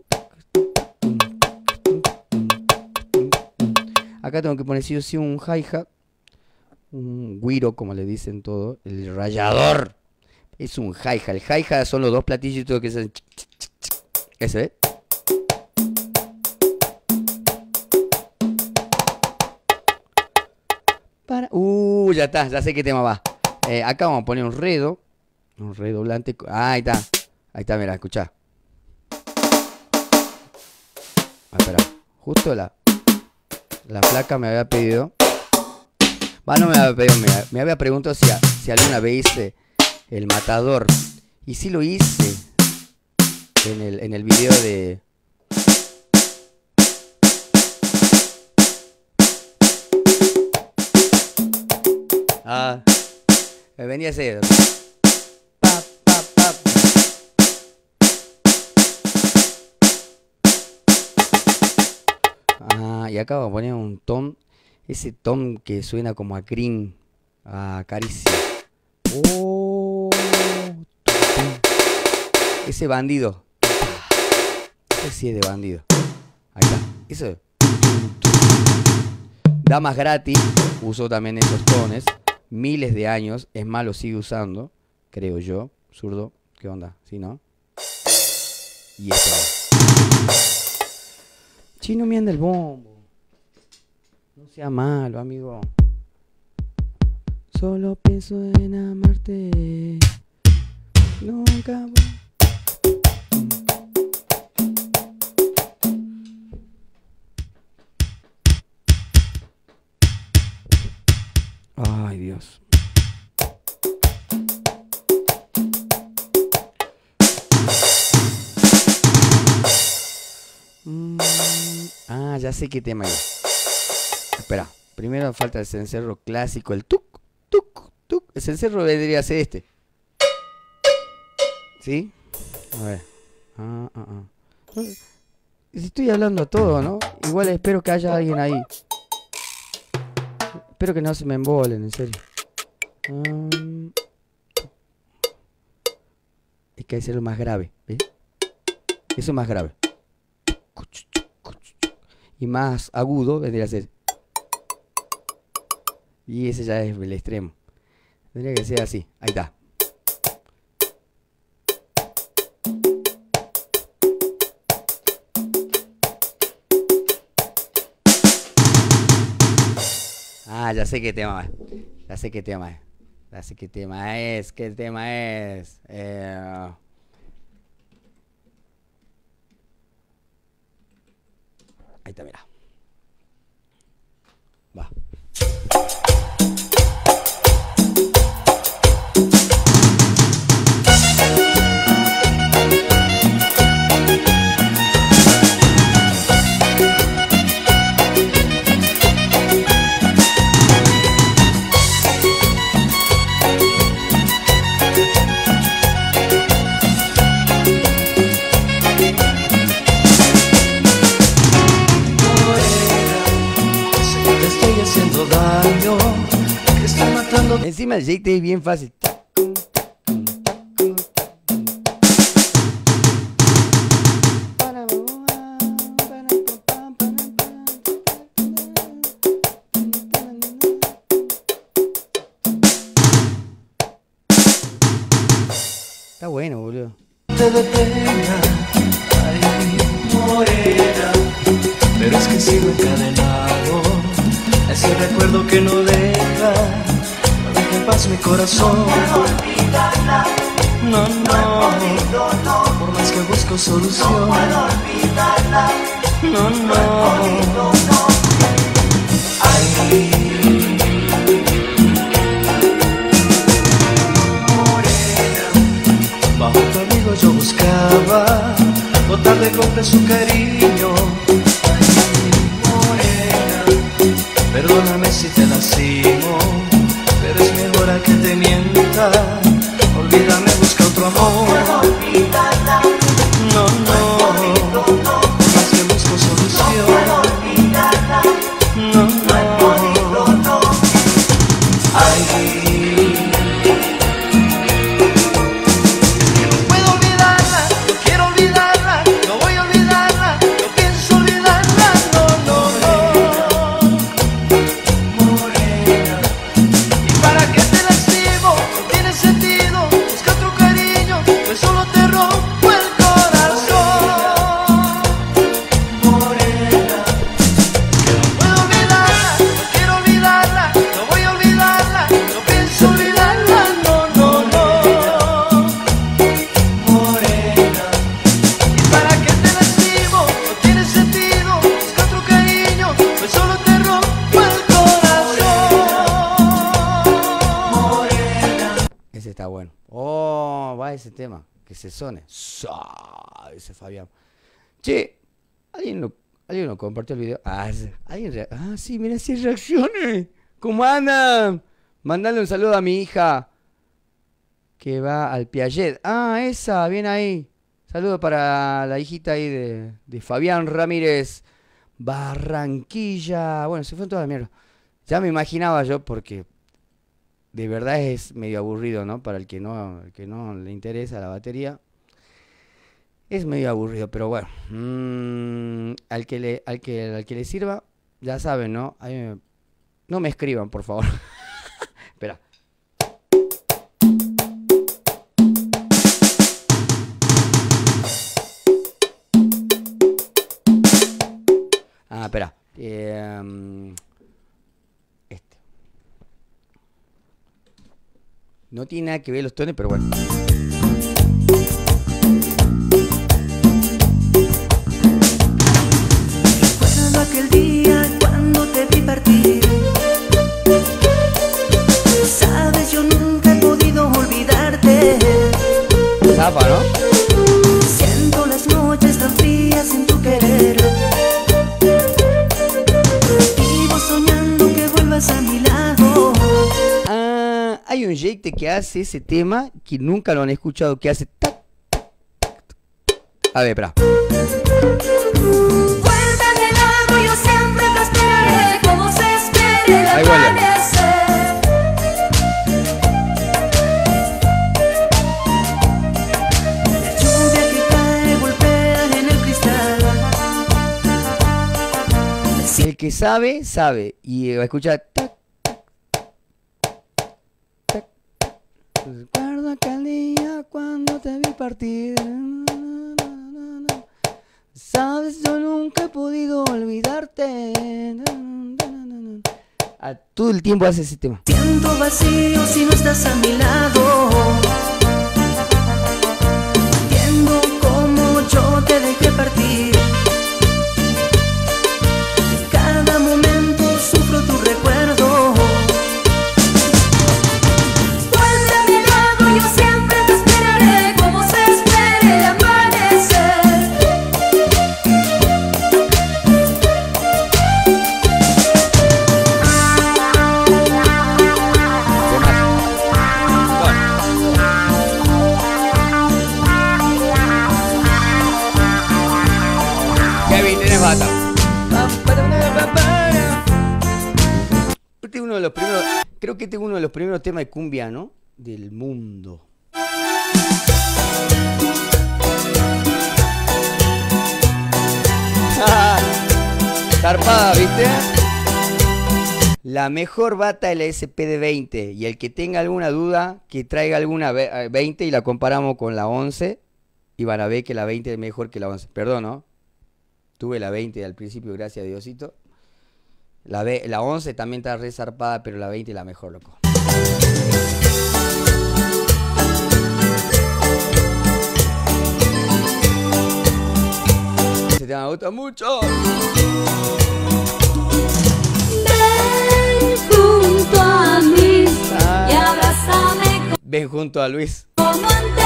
Acá tengo que poner sí o sí un hi-hat. Un güiro, como le dicen todo. El rallador. Es un hi-hat. El hi-hat son los dos platillitos que se... Ese, ¿eh? Para... Uh, ya está. Ya sé qué tema va. Eh, acá vamos a poner un redo. Un redoblante. Ah, ahí está. Ahí está, mira, escuchá. Ah, espera. Justo la... La flaca me había pedido... Va, no me había pedido. Me, me había preguntado si, si alguna vez hice... El matador. Y sí lo hice en el, en el video de... Ah, me venía a hacer... Pa, pa, pa. Ah, y acá voy a poner un tom. Ese tom que suena como a green. A caricia. Oh, ese bandido. Ese sí es de bandido. Ahí está. Eso. Damas gratis. Usó también esos tones. Miles de años. Es más, lo sigue usando. Creo yo. Zurdo. ¿Qué onda? ¿Sí, no? Y eso. Chino, me anda el bombo. No sea malo, amigo. Solo pienso en amarte. Nunca voy. Ay, Dios. Mm, ah, ya sé qué tema es. Espera, primero falta el cencerro clásico, el tuc. Tuc, tuc. El cencerro vendría a ser este. ¿Sí? A ver. Ah, ah, ah. Estoy hablando a todo, ¿no? Igual espero que haya alguien ahí. Espero que no se me embolen, en serio. Um, es que hay que hacerlo más grave, ¿ves? Eso es más grave. Y más agudo vendría a ser. Y ese ya es el extremo. Tendría que ser así. Ahí está. Ah, ya sé qué tema es. Ya sé qué tema es. Ya sé qué tema es. ¿Qué tema es? Eh... Ahí está, mira. Va. encima el Jake es bien fácil. Está bueno, boludo. Te dé pena, ay, morena, pero es que sigo encadenado a ese recuerdo que no deja, no deja en paz mi corazón. No puedo olvidarla, no, no, por más que busco solución. No puedo olvidarla, no, no, ay. Bajo tu abrigo yo buscaba botar de golpe su cariño. Ay, morena, perdóname si te lastimo, pero es mejor a que te mienta. Olvídame, busca otro amor. No puedo olvidarla, no, no, por más que busco solución. No puedo olvidarla, no, no, ay. Ese tema, que se sone. Ese Fabián. Che, ¿alguien lo, ¿alguien lo compartió el video? Ah, ¿alguien rea ah sí, mira si reacciones. ¿Cómo andan? Mandale un saludo a mi hija que va al Piaget. Ah, esa, bien ahí. Saludo para la hijita ahí de, de Fabián Ramírez. Barranquilla. Bueno, se fue toda la mierda. Ya me imaginaba yo porque de verdad es medio aburrido, ¿no? Para el que no, el que no le interesa la batería. Es medio aburrido, pero bueno. Mmm, al, que le, al, que, al que le sirva, ya saben, ¿no? Ahí me, no me escriban, por favor. Espera. Ah, espera. Eh, um, este. No tiene nada que ver los tonos, pero bueno. Recuerdo aquel día cuando te vi partir. Sabes, yo nunca he podido olvidarte. Zapa, ¿no? Siento las noches tan frías sin tu querer. Vivo soñando que vuelvas a mi lado. Ah, hay un Jake que hace ese tema que nunca lo han escuchado, que hace tac, tac, tac. A ver, espera. Cuéntame algo, yo siempre te esperaré, como se espera el Ahí vuelve. amanecer. La lluvia que cae golpea en el cristal. El que sabe, sabe. Y va a escuchar tac, tac, tac. Recuerdo aquel día cuando te vi partir. Sabes, yo nunca he podido olvidarte. A todo el tiempo hace ese tema. Siento vacío si no estás a mi lado. Entiendo cómo yo te dejé partir. En cada momento sufro tu recuerdo. Cuéntame algo, yo siempre te esperaré, como se espera el amanecer. Creo que este es uno de los primeros temas de cumbia, ¿no? Del mundo. Zarpada, ¿viste? La mejor bata es la S P D veinte. Y el que tenga alguna duda, que traiga alguna veinte y la comparamos con la once. Y van a ver que la veinte es mejor que la once. Perdón, ¿no? Tuve la veinte al principio, gracias a Diosito. La, B, la once también está re zarpada, pero la veinte es la mejor, loco. Este tema me gusta mucho. Ven junto a mí ah. y abrázame. Ven junto a Luis. Como antes.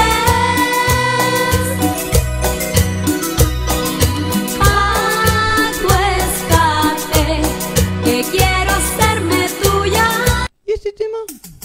Acuéstate, que quiero hacerme tuya. ¿Y este tema?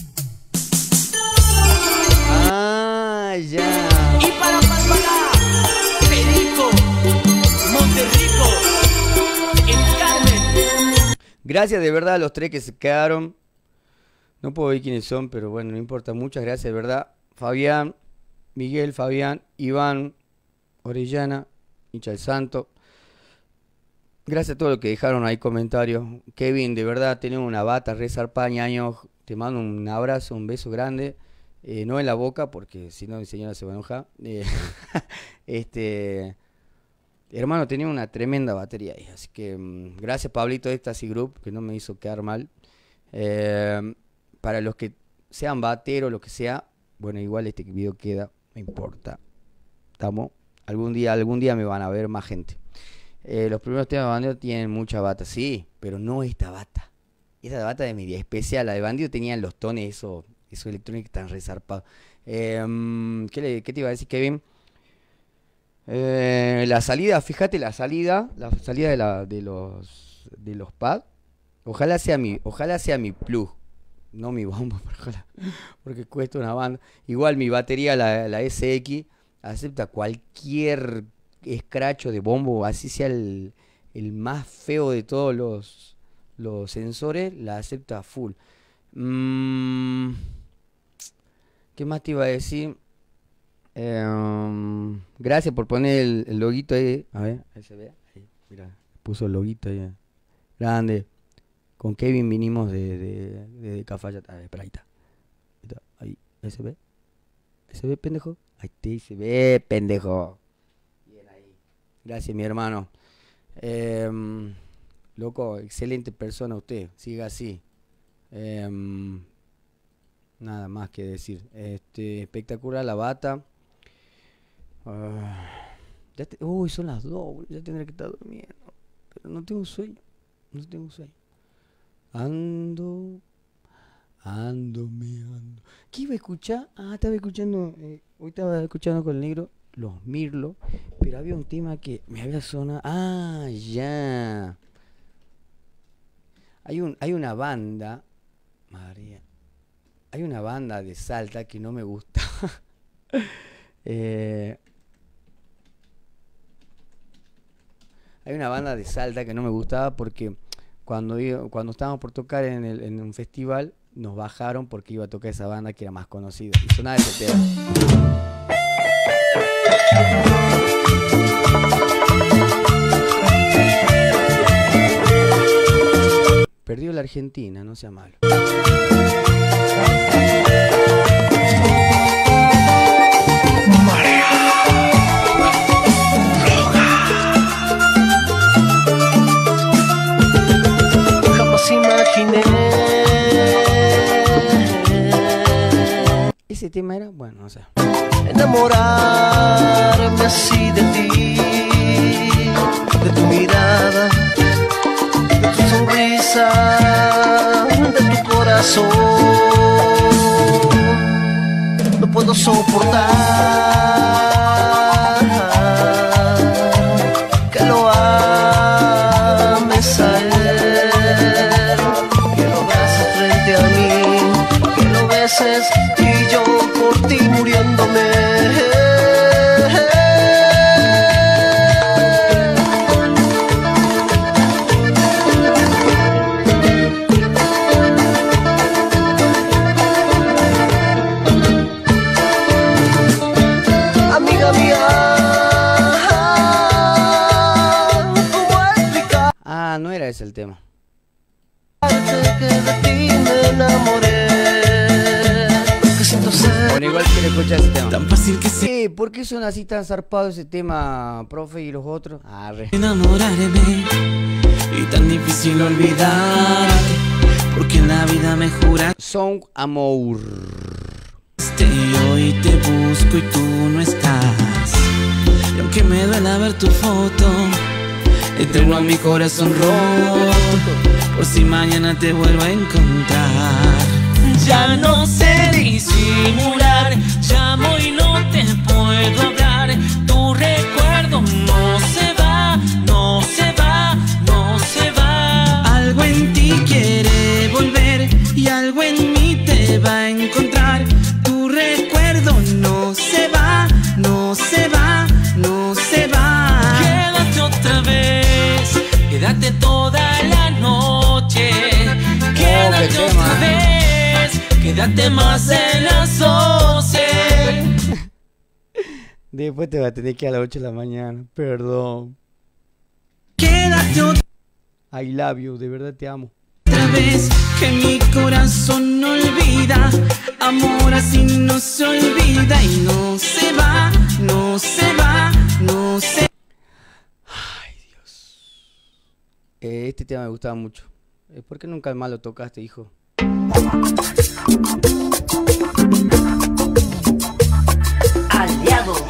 Ah, ya. Y para Palmala, Perico, Monterrico, El Carmen. Gracias de verdad a los tres que se quedaron. No puedo ver quiénes son, pero bueno, no importa. Muchas gracias de verdad. Fabián, Miguel, Fabián, Iván, Orellana, hincha del Santo. Gracias a todos los que dejaron ahí comentarios. Kevin, de verdad, tenemos una bata re zarpada, ñaño. Te mando un abrazo, un beso grande. Eh, no en la boca, porque si no mi señora se va a enojar. Eh, este, hermano, tenía una tremenda batería ahí. Así que um, gracias Pablito de Ecstasy Group, que no me hizo quedar mal. Eh, para los que sean bateros, lo que sea, bueno, igual este video queda, no importa. Estamos, algún día, algún día me van a ver más gente. Eh, los primeros temas de Bandido tienen mucha bata, sí, pero no esta bata. Esta bata de media especial. La de Bandido tenían los tones, eso, esos electrónicos tan resarpados. Eh, ¿qué, le, ¿Qué te iba a decir, Kevin? Eh, la salida, fíjate la salida, la salida de, la, de los de los pads. Ojalá sea mi, ojalá sea mi plug, no mi bombo, ojalá, porque cuesta una banda. Igual mi batería, la, la S X, acepta cualquier escracho de bombo, así sea el, el más feo de todos los, los sensores, la acepta full. Mm, ¿Qué más te iba a decir? Eh, um, gracias por poner el, el loguito ahí. A ver, ahí se ve. Ahí, mira, puso el loguito ahí. Grande. Con Kevin vinimos de, de, de, de Cafayate. A ver, espera, ahí está. Ahí, está. Ahí, ahí se ve. Ahí se ve, pendejo. Ahí te se ve, pendejo. Bien ahí. Gracias, mi hermano. Eh, loco, excelente persona usted. Siga así. Eh, nada más que decir. Este, espectacular la bata. Uh, ya te, uy, son las dos. Ya tendré que estar durmiendo. Pero no tengo sueño. No tengo sueño. Ando, ando, me ando. ¿Qué iba a escuchar? Ah, estaba escuchando, eh, hoy estaba escuchando con el negro Los Mirlo, pero había un tema que me había sonado. Ah, ya. Hay un, hay una banda, María, hay una banda de Salta que no me gusta. eh, hay una banda de Salta que no me gustaba porque Cuando, cuando estábamos por tocar en, el, en un festival, nos bajaron porque iba a tocar esa banda que era más conocida. Y sonaba ese tema. Perdió la Argentina, no sea malo. Imaginé. Ese tema era, bueno, o sea, enamorarme así de ti, de tu mirada, de tu sonrisa, de tu corazón. No puedo soportar que lo ames a él. Y yo por ti muriéndome. ser. Bueno, igual quiero escuchar ese tema. Tan fácil que sea Eh, ¿por qué son así tan zarpados ese tema, profe, y los otros? Arre. enamorarme y tan difícil olvidarte, porque en la vida me juraste Son amor. y hoy te busco y tú no estás. Y aunque me duela ver tu foto, le tengo a mi corazón roto, por si mañana te vuelvo a encontrar. Ya no sé disimular, llamo y no te puedo hablar. Tu recuerdo no se va, no se va, no se va. Algo en ti quiere volver y algo en mí te va a encontrar. Tu recuerdo no se va, no se va, no se va. Quédate otra vez, quédate toda la noche. Quédate qué otra tema, vez, quédate más en las doce. Después te va a tener que ir a las ocho de la mañana. Perdón. Quédate otra I love you, de verdad te amo. vez, que mi corazón no olvida. Amor así no se olvida y no se va, no se va, no se. Ay, Dios. Eh, este tema me gustaba mucho. Eh, ¿Por qué nunca más lo tocaste, hijo? Aliados.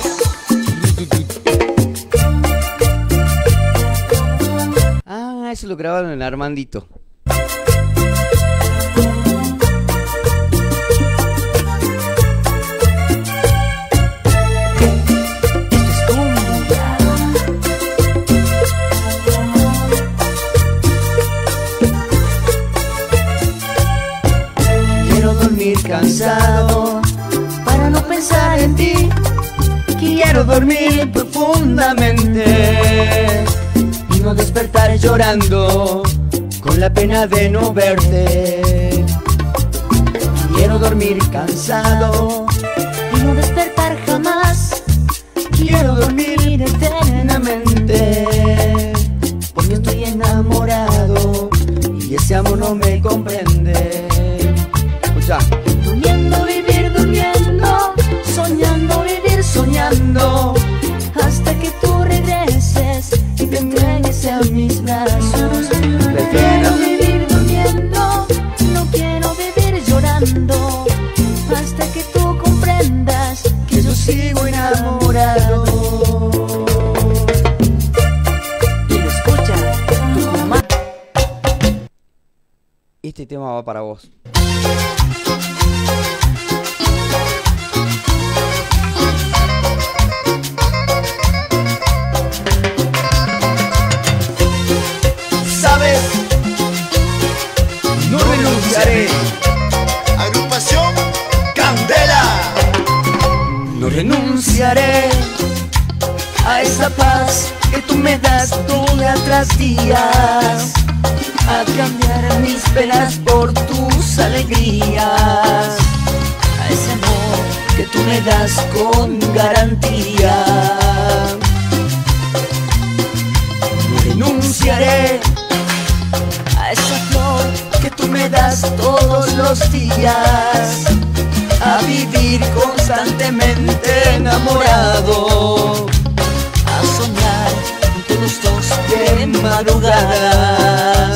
Ah, eso lo grabaron en Armandito. Quiero dormir cansado para no pensar en ti. Quiero dormir profundamente y no despertar llorando con la pena de no verte. Quiero dormir cansado y no despertar jamás. Quiero dormir eternamente porque estoy enamorado y ese amor no me comprende. Escucha. Durmiendo, vivir durmiendo, soñando, vivir soñando, hasta que tú regreses y te entregues a mis brazos. Prefiero vivir durmiendo, no quiero vivir llorando, hasta que tú comprendas que yo sigo enamorado. Y lo escucha tu mamá. Este tema va para vos. ¿Sabes? No renunciaré. Agrupación Candela. No Renunciaré a esa paz que tú me das día tras día, a cambiar mis penas por tus alegrías, a ese amor que tú me das con garantía. No renunciaré a esa flor que tú me das todos los días, a vivir constantemente enamorado, a soñar entre los dos de madrugadas.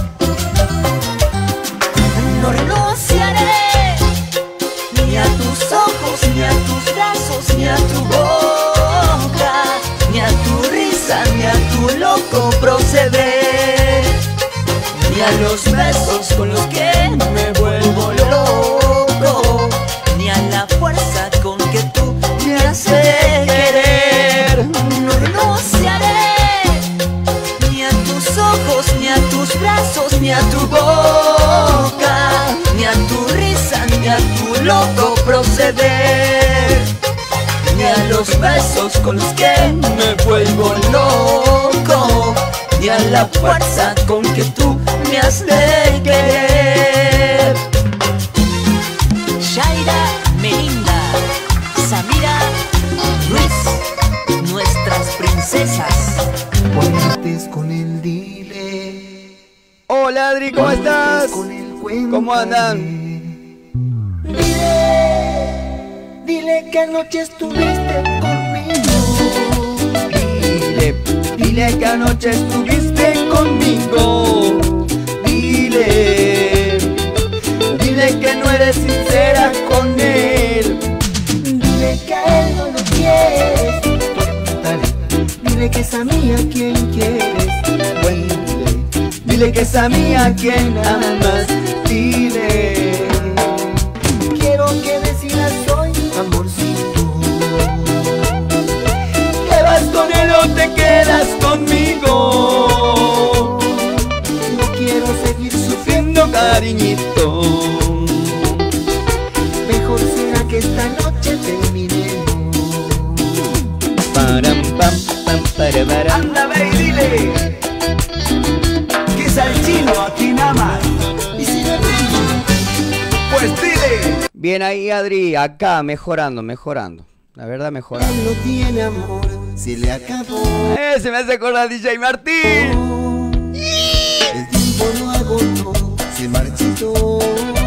No renunciaré ni a tus ojos, ni a tus brazos, ni a tu boca, ni a tu risa, ni a tu loco proceder, ni a los besos con los que me vuelvo loco, ni a la fuerza con que tú me haces querer. No renunciaré ni a tus ojos, ni a tus brazos, ni a tu boca, ni a tu risa, ni a tu loco proceder, ni a los besos con los que me vuelvo loco, ni a la fuerza con que tú me has de querer. Shaira, Melinda, Samira, Luis, nuestras princesas. Cuentes con el dile. Hola Adri, ¿cómo estás? Con el cuento. ¿Cómo andan? Dile Dile que anoche estuviste conmigo. Dile, dile que anoche estuviste conmigo. Dile, dile que no eres sincera con él. Dile que a él no lo quieres. Dale, dile que es a mí a quien quieres. Bueno, dile, dile que es a mí a quien amas. Dile, quiero que decidas hoy, amorcito. ¿te vas con él o te quedas conmigo? No quiero seguir Sufriendo, cariñito. Mejor será que esta noche terminemos. Param, pam, pam, para, para. Anda, ve y dile que es al chino a quien amas. Y si no Pues dile. Bien ahí, Adri, acá mejorando, mejorando. La verdad, mejorando. él no tiene amor, se le acabó. Eh, se me hace acordar D J Martín. El tiempo lo agotó, se marchitó.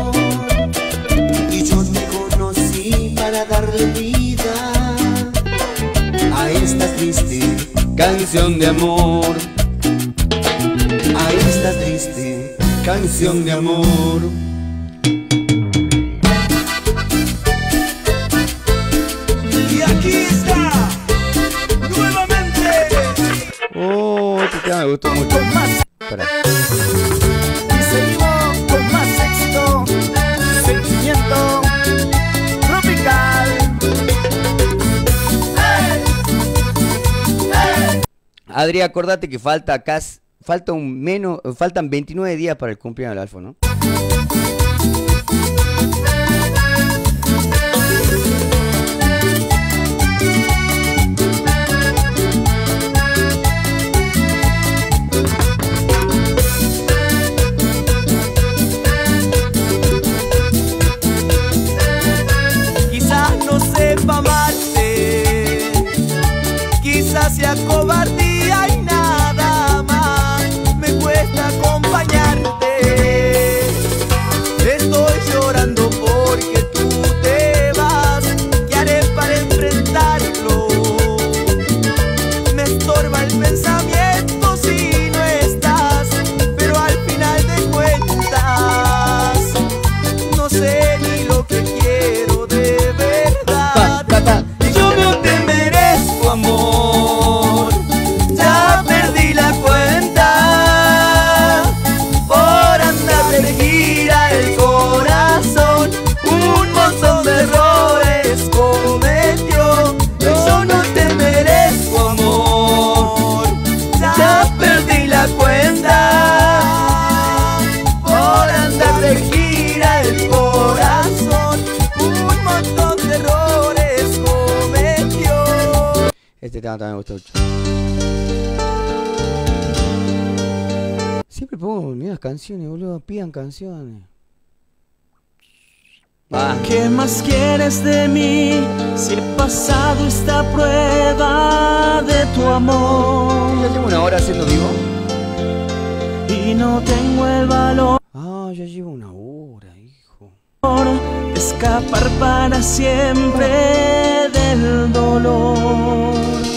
Y yo te conocí para darle vida a esta triste, Canción de amor, a esta triste canción de amor. Y aquí está, nuevamente, Oh, este tema me gustó mucho. con más. Espera. Y seguimos con más éxito, sentimiento tropical. ¡Ey! ¡Ey! Adri, acordate que falta acá, falta un menos, faltan veintinueve días para el cumpleaños del Alfo, ¿no? Quizás no sepa amarte, quizás sea cobardía y nada más me cuesta acompañarte. Estoy llorando porque tú te vas, ¿qué haré para enfrentarlo? Me estorba el pensamiento si no estás, pero al final de cuentas no sé ni lo que quiero de verdad. Yo no te merezco amor, ya perdí la cuenta por andar de gira el corazón, un montón de errores cometió. Yo no te merezco amor, ya perdí la cuenta por andar de gira el corazón, un montón de errores cometió. Este tema también me gusta mucho. Siempre pongo mismas canciones, boludo. Pidan canciones. Va. ¿Qué más quieres de mí si he pasado esta prueba de tu amor? Ya llevo una hora haciendo vivo. Y no tengo el valor Ah, ya llevo una hora, hijo. de escapar para siempre del dolor.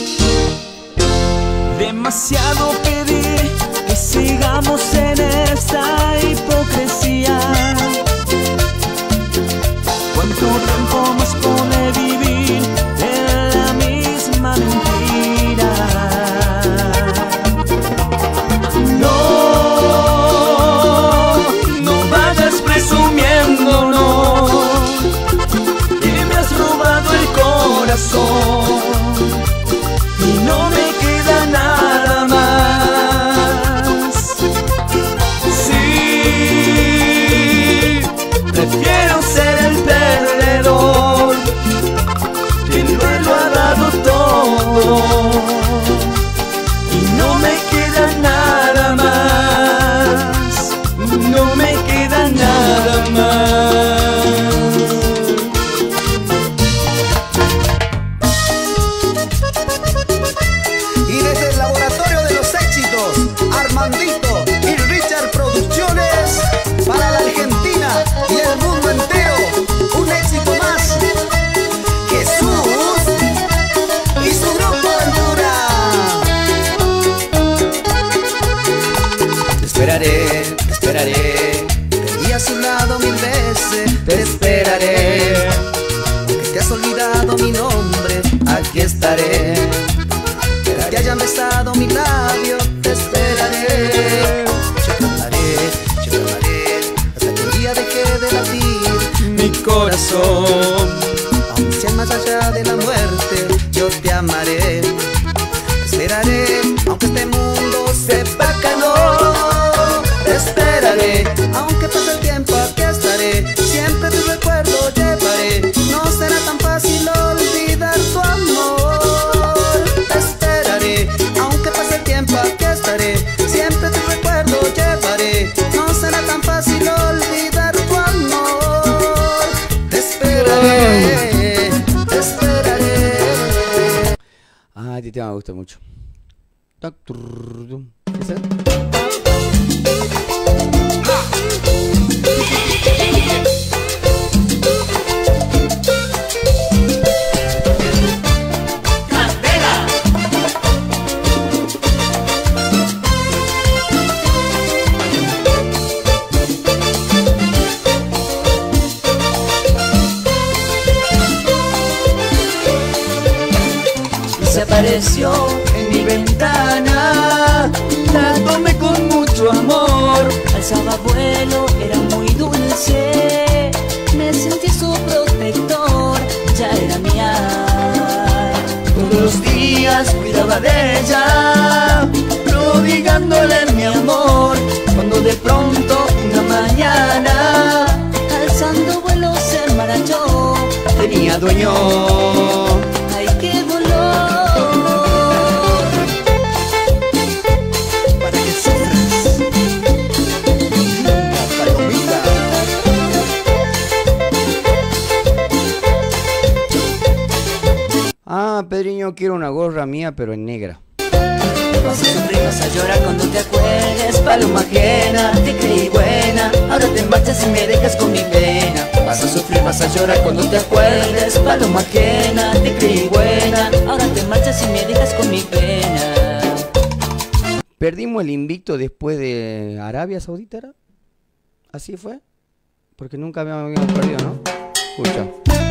Demasiado pedí que sigamos en esta hipocresía. ¿Cuánto tiempo más puede vivir en la misma mentira? No, no vayas presumiendo, no, que me has robado el corazón y no me queda nada más. Sí, hayas olvidado mi nombre, aquí estaré. Que te hayan besado mi labio, te esperaré. Yo cantaré, yo cantaré, hasta que un día deje de latir mi corazón. Aunque sea más allá de la muerte, yo te amaré. Te esperaré, aunque este mundo sepa que no. Te esperaré, aunque pase el tiempo, aquí estaré. Siempre tu recuerdo llevaré. No será tan fácil olvidar tu amor. Te esperaré, aunque pase el tiempo, aquí estaré. Siempre tu recuerdo llevaré. No será tan fácil olvidar tu amor. Te esperaré, te esperaré. Ah, este tema me gusta mucho. ¿Ese? Se apareció en mi ventana, la tomé con mucho amor. Alzaba vuelo, era muy dulce, me sentí su protector, ya era mía. Todos los días cuidaba de ella, prodigándole mi amor. Cuando de pronto una mañana, alzando vuelo se marchó, tenía dueño. Ay, qué dolor. Ah, Pedriño, quiero una gorra mía, pero en negra. Vas a sufrir, vas a llorar cuando te acuerdes, paloma ajena, te creí buena, ahora te marchas y me dejas con mi pena. Vas a sufrir, vas a llorar cuando te acuerdes, paloma ajena, te creí buena, ahora te marchas y me dejas con mi pena. Perdimos el invicto después de Arabia Saudita, ¿era? ¿Así fue? Porque nunca habíamos perdido, ¿no? Escucha.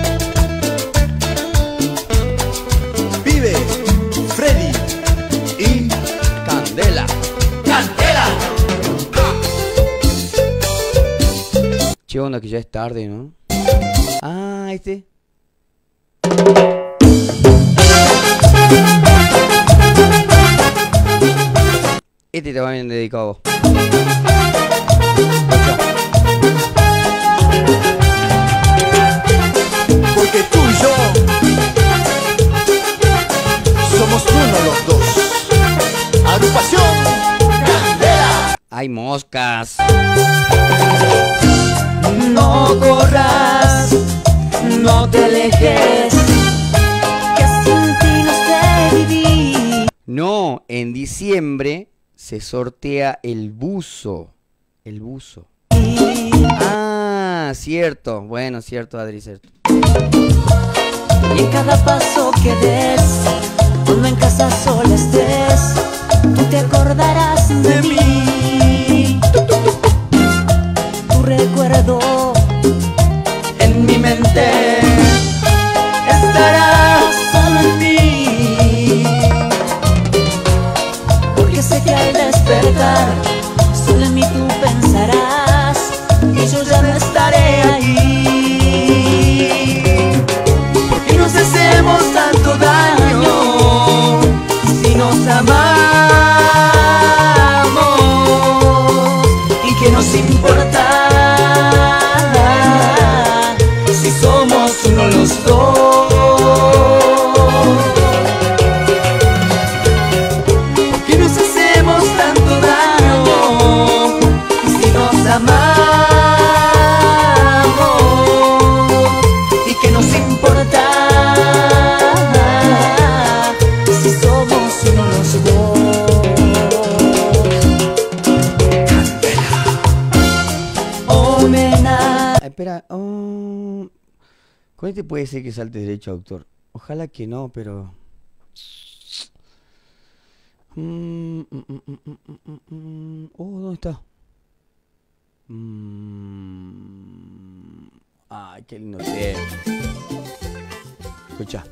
Vive, Freddy y Candela. ¡Candela! Che, onda que ya es tarde, ¿no? Ah, este. Este te va bien dedicado a vos. Porque tú y yo somos uno los dos. Agrupación Candela. ¡Hay moscas! No corras, no te alejes, que sin ti no sé vivir. No, en diciembre se sortea el buzo. El buzo. Ah, cierto. Bueno, cierto, Adri, cierto. Y en cada paso que des, cuando en casa sola estés, tú te acordarás de mí. Tu recuerdo en mi mente estará solo en mí. Porque sé que al despertar, solo en mí tú pensarás, y yo ya no estaré ahí. Porque nos hacemos tanto daño si nos amamos, y que nos importa si somos uno los dos. Porque nos hacemos tanto daño si nos amamos, y que nos importa si somos uno los dos. Oh, nena. Ah, espera. Oh, con este puede ser que salte derecho a autor. Ojalá que no, pero... Mm, mm, mm, mm, mm, mm, mm. Oh, ¿dónde está? Mm. Ay, qué lindo tema. Escucha.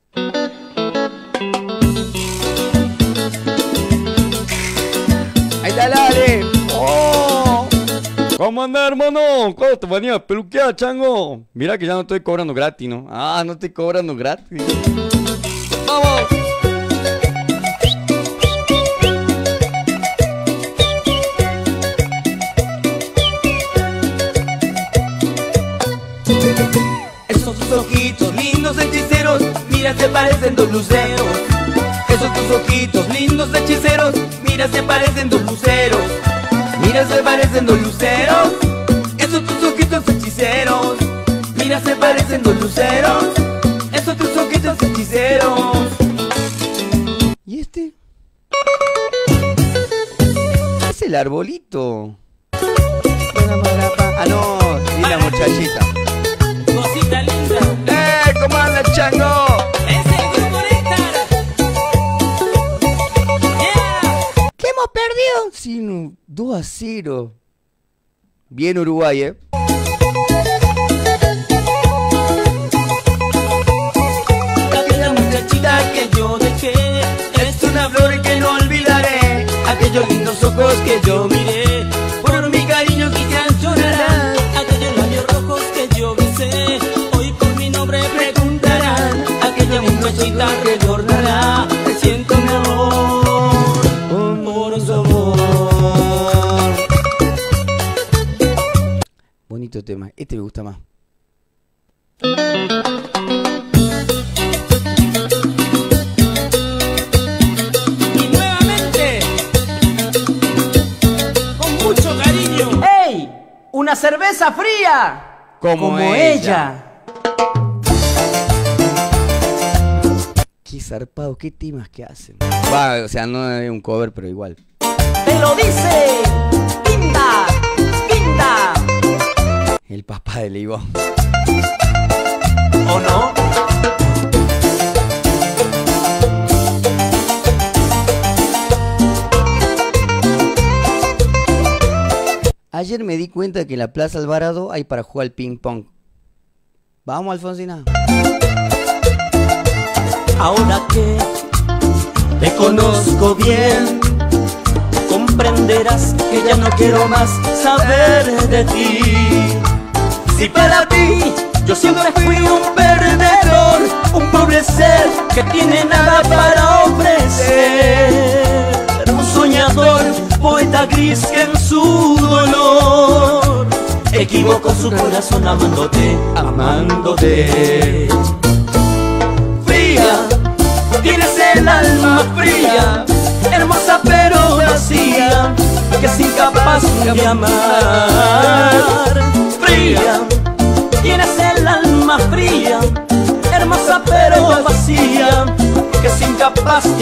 Ahí está, dale. ¡Oh! ¿Cómo anda, hermano? ¿Cuándo te venía a peluquear, chango? Mira que ya no estoy cobrando gratis, ¿no? Ah, no estoy cobrando gratis. ¡Vamos! Esos tus ojitos lindos hechiceros, mira se parecen dos luceros. Esos tus ojitos lindos hechiceros, mira se parecen dos luceros. Mira se parecen dos luceros. Esos tus ojitos hechiceros, mira se parecen dos luceros. Esos tus ojitos hechiceros. ¿Y este? Es el arbolito. Ah, no, y la muchachita. Cosita linda. ¡Eh! ¿Cómo anda, chango? Es el grupo Néctar. Yeah. ¿Qué hemos perdido? Sí, no, dos a cero. Bien Uruguay, ¿eh? Aquella muchachita que yo dejé es una flor que no olvidaré. Aquellos lindos ojos que yo miré, por mi cariño quizás llorarán. Aquellos labios rojos que yo besé, hoy por mi nombre preguntarán. Aquella muchachita recordará, siento mi amor por su amor. Bonito tema, este me gusta más. Y nuevamente, con mucho cariño. ¡Ey! ¡Una cerveza fría! Como ella. Qué zarpado, qué temas que hacen. Va, o sea, no es un cover, pero igual. ¡Te lo dice! ¡Pinta! ¡Pinta! El papá de Leibón. ¿O no? Ayer me di cuenta que en la Plaza Alvarado hay para jugar al ping pong. Vamos, Alfonsina. Ahora que te conozco bien, comprenderás que ya no quiero más saber de ti. Si para ti yo siempre fui un perdedor, un pobre ser que tiene nada para ofrecer, un soñador, poeta gris que en su dolor equivocó su corazón amándote, amándote. Fría, tienes el alma fría, hermosa pero vacía, que es incapaz de amar. Fría, tienes el alma fría, hermosa pero vacía, que es incapaz de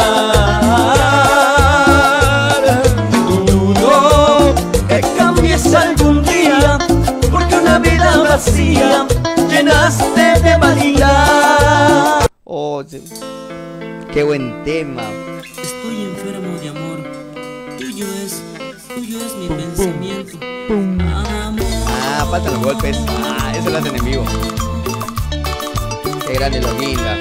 amar. Dudo que cambies algún día, porque una vida vacía llenaste de valía. Oh, sí. Qué buen tema. Estoy enfermo de amor, tuyo es, tuyo es mi pensamiento. Amor. Ah, faltan los golpes. Ah, eso lo hacen en vivo. Qué grande lo linda.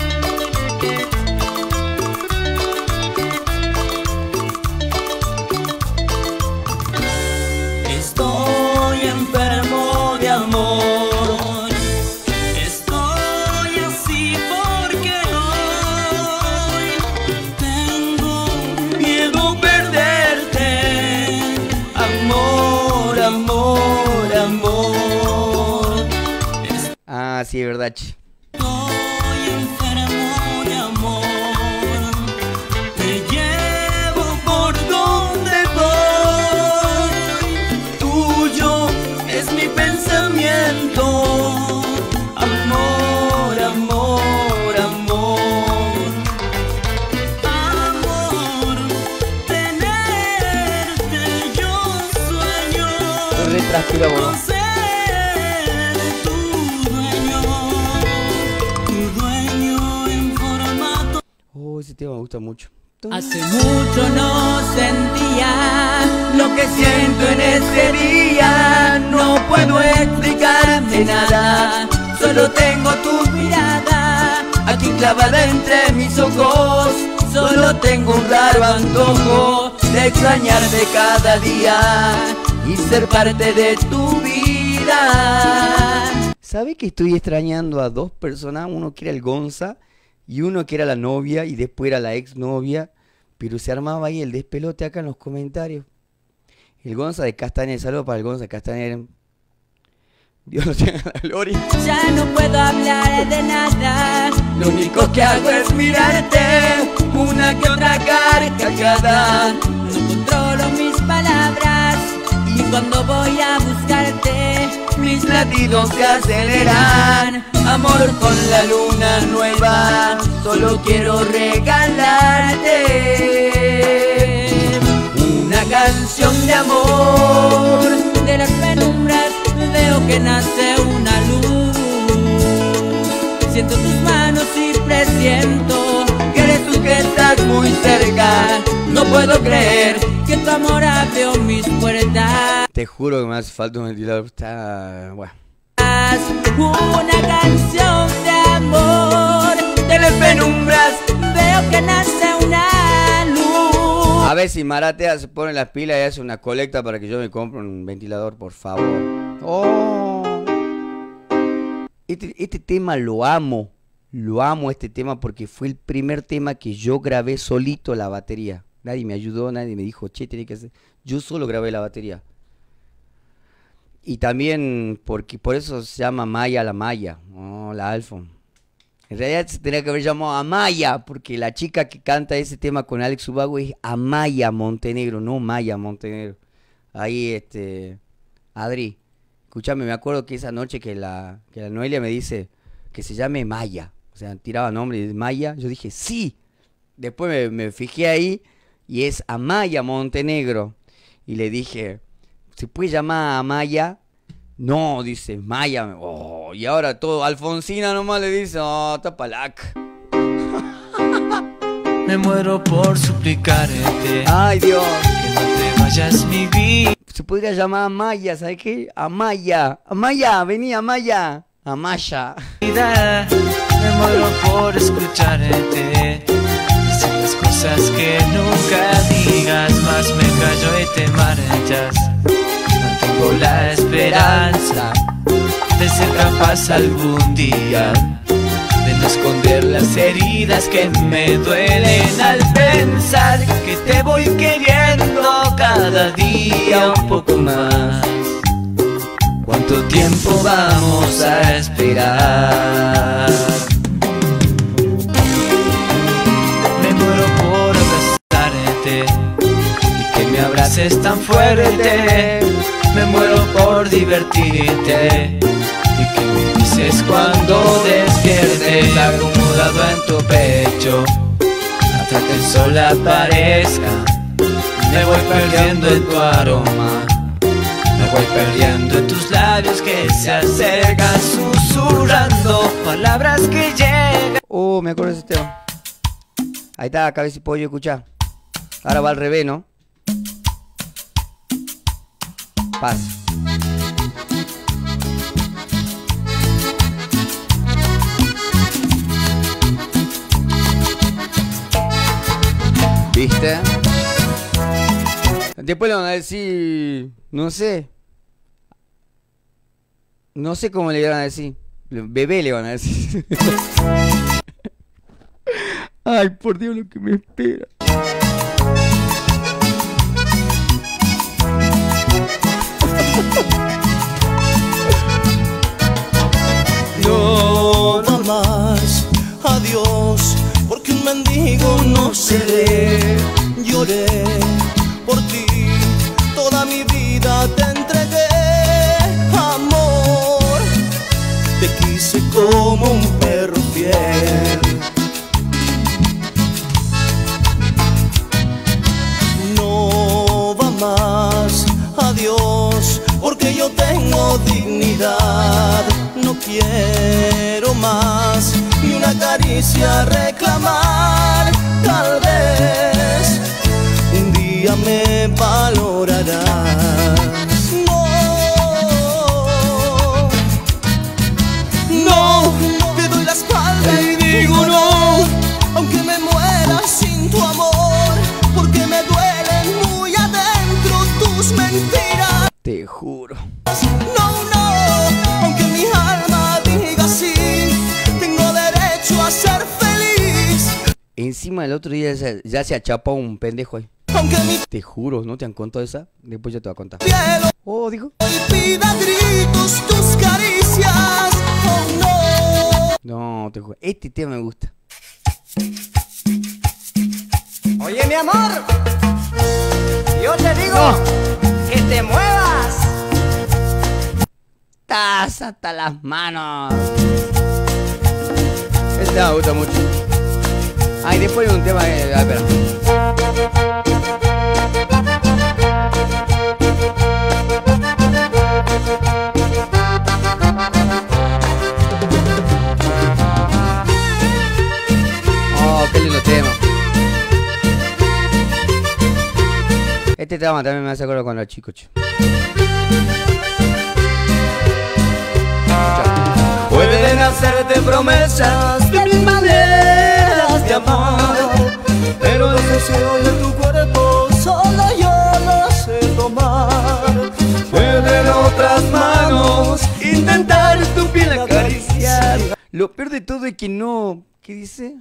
Estoy enfermo de amor, estoy así porque hoy tengo miedo perderte. Amor, amor, amor. Ah, sí, es verdad. Che. Estoy enfermo de amor, te llevo por donde voy, tuyo es mi pensamiento. Amor, amor, amor, amor, tenerte yo sueño. Estoy re transpirado, ¿no? Ser tu dueño, tu dueño en formato. Oh, ese tema me gusta mucho. Hace mucho no sentía lo que siento en este día. No puedo explicarte nada, solo tengo tu mirada clavada entre mis ojos. Solo tengo un raro antojo de extrañarte cada día y ser parte de tu vida. ¿Sabe que estoy extrañando a dos personas? Uno que era el Gonza y uno que era la novia y después era la exnovia. Pero se armaba ahí el despelote acá en los comentarios. El Gonza de Castañer, saludo para el Gonza de Castañer. Dios lo tenga la gloria. Ya no puedo hablar de nada. Lo único que hago es mirarte, una que otra carcajada. No controlo mis palabras y cuando voy a buscarte mis latidos se aceleran. Amor con la luna nueva, solo quiero regalarte una canción de amor. De las penumbras veo que nace una luz. Siento tus manos y presiento que eres tú que estás muy cerca. No puedo creer que tu amor abrió mis puertas. Te juro que me hace falta un ventilador. Está... bueno. Una canción de amor. De las penumbras veo que nace una luz. A ver si Maratea se pone las pilas y hace una colecta para que yo me compre un ventilador, por favor. Oh. Este, este tema lo amo. Lo amo este tema porque fue el primer tema que yo grabé solito la batería. Nadie me ayudó, nadie me dijo, che, tenés que hacer. Yo solo grabé la batería. Y también porque por eso se llama Maya la Maya, oh, la Alfon. En realidad se tenía que haber llamado Amaya, porque la chica que canta ese tema con Alex Ubago es Amaya Montenegro, no Maya Montenegro. Ahí, este, Adri, escúchame, me acuerdo que esa noche que la, que la Noelia me dice que se llame Maya, o sea, tiraba nombre de Maya, yo dije, sí. Después me, me fijé ahí y es Amaya Montenegro. Y le dije, ¿se puede llamar Amaya? No, dice, Maya. Oh, y ahora todo, Alfonsina nomás le dice, oh, tapalac. Me muero por suplicarte. Ay, Dios. Que no te vayas, mi vida. Se podría llamar Amaya, ¿sabes qué? Amaya. Amaya, vení, Amaya. Amaya. Me muero por escucharte. Decir las cosas que nunca digas. Más me callo y te marchas. Tengo la esperanza de ser capaz algún día de no esconder las heridas que me duelen al pensar que te voy queriendo cada día un poco más. ¿Cuánto tiempo vamos a esperar? Me muero por abrazarte y que me abraces tan fuerte. Me muero por divertirte y que me dices cuando despiertes, acomodado en tu pecho hasta que el sol aparezca. Me voy perdiendo en tu aroma, me voy perdiendo en tus labios que se acercan susurrando palabras que llegan. Oh, me acuerdo de ese tema. Ahí está, cabeza y pollo, escuchá. Ahora va al revés, ¿no? Paz. ¿Viste? Después le van a decir, no sé. No sé cómo le van a decir. Bebé le van a decir. Ay, por Dios, lo que me espera. No va más, adiós, porque un mendigo no seré. Lloré por ti, toda mi vida te entregué, amor. Te quise como un perro fiel. No va más, adiós, porque yo tengo dignidad. No quiero más ni una caricia reclamar. Tal vez un día me valorarás. No, no, te doy la espalda y digo no. Encima el otro día ya, ya se achapó un pendejo ahí. Aunque mi Te juro, ¿no te han contado esa? Después yo te voy a contar. cielo Oh, dijo. pida a gritos tus caricias, oh no. No, te juro. Este tema me gusta. Oye, mi amor, yo te digo No. que te muevas. Estás hasta las manos. Este tema me gusta mucho. Ay, después hay un tema. Eh, ah, espera. Oh, qué lindo tema. Este tema también me hace acordar cuando era chico, che. Pueden hacerte promesas de mil maneras de amar, pero el deseo de tu cuerpo solo yo lo sé tomar. Pueden otras manos intentar tu piel acariciar. Lo peor de todo es que no... ¿Qué dice?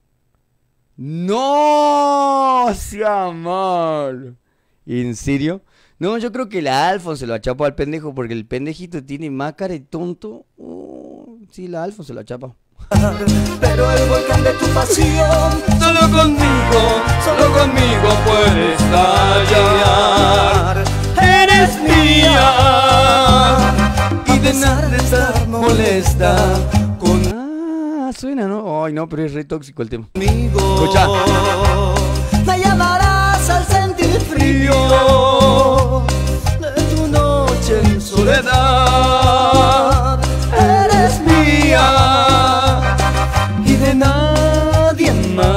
¡No! ¡Sea mal! ¿En serio? No, yo creo que la Alfon se lo achapó al pendejo porque el pendejito tiene más cara de tonto. Oh, sí, la Alfon se lo achapó. Pero el volcán de tu pasión solo conmigo, solo conmigo puedes estallar. Eres mía y de nada estar molesta Ah, suena, ¿no? Ay, no, pero es re tóxico el tema. conmigo. Escucha. Me llamarás al sentir frío de tu noche en soledad. Eres mía y de nadie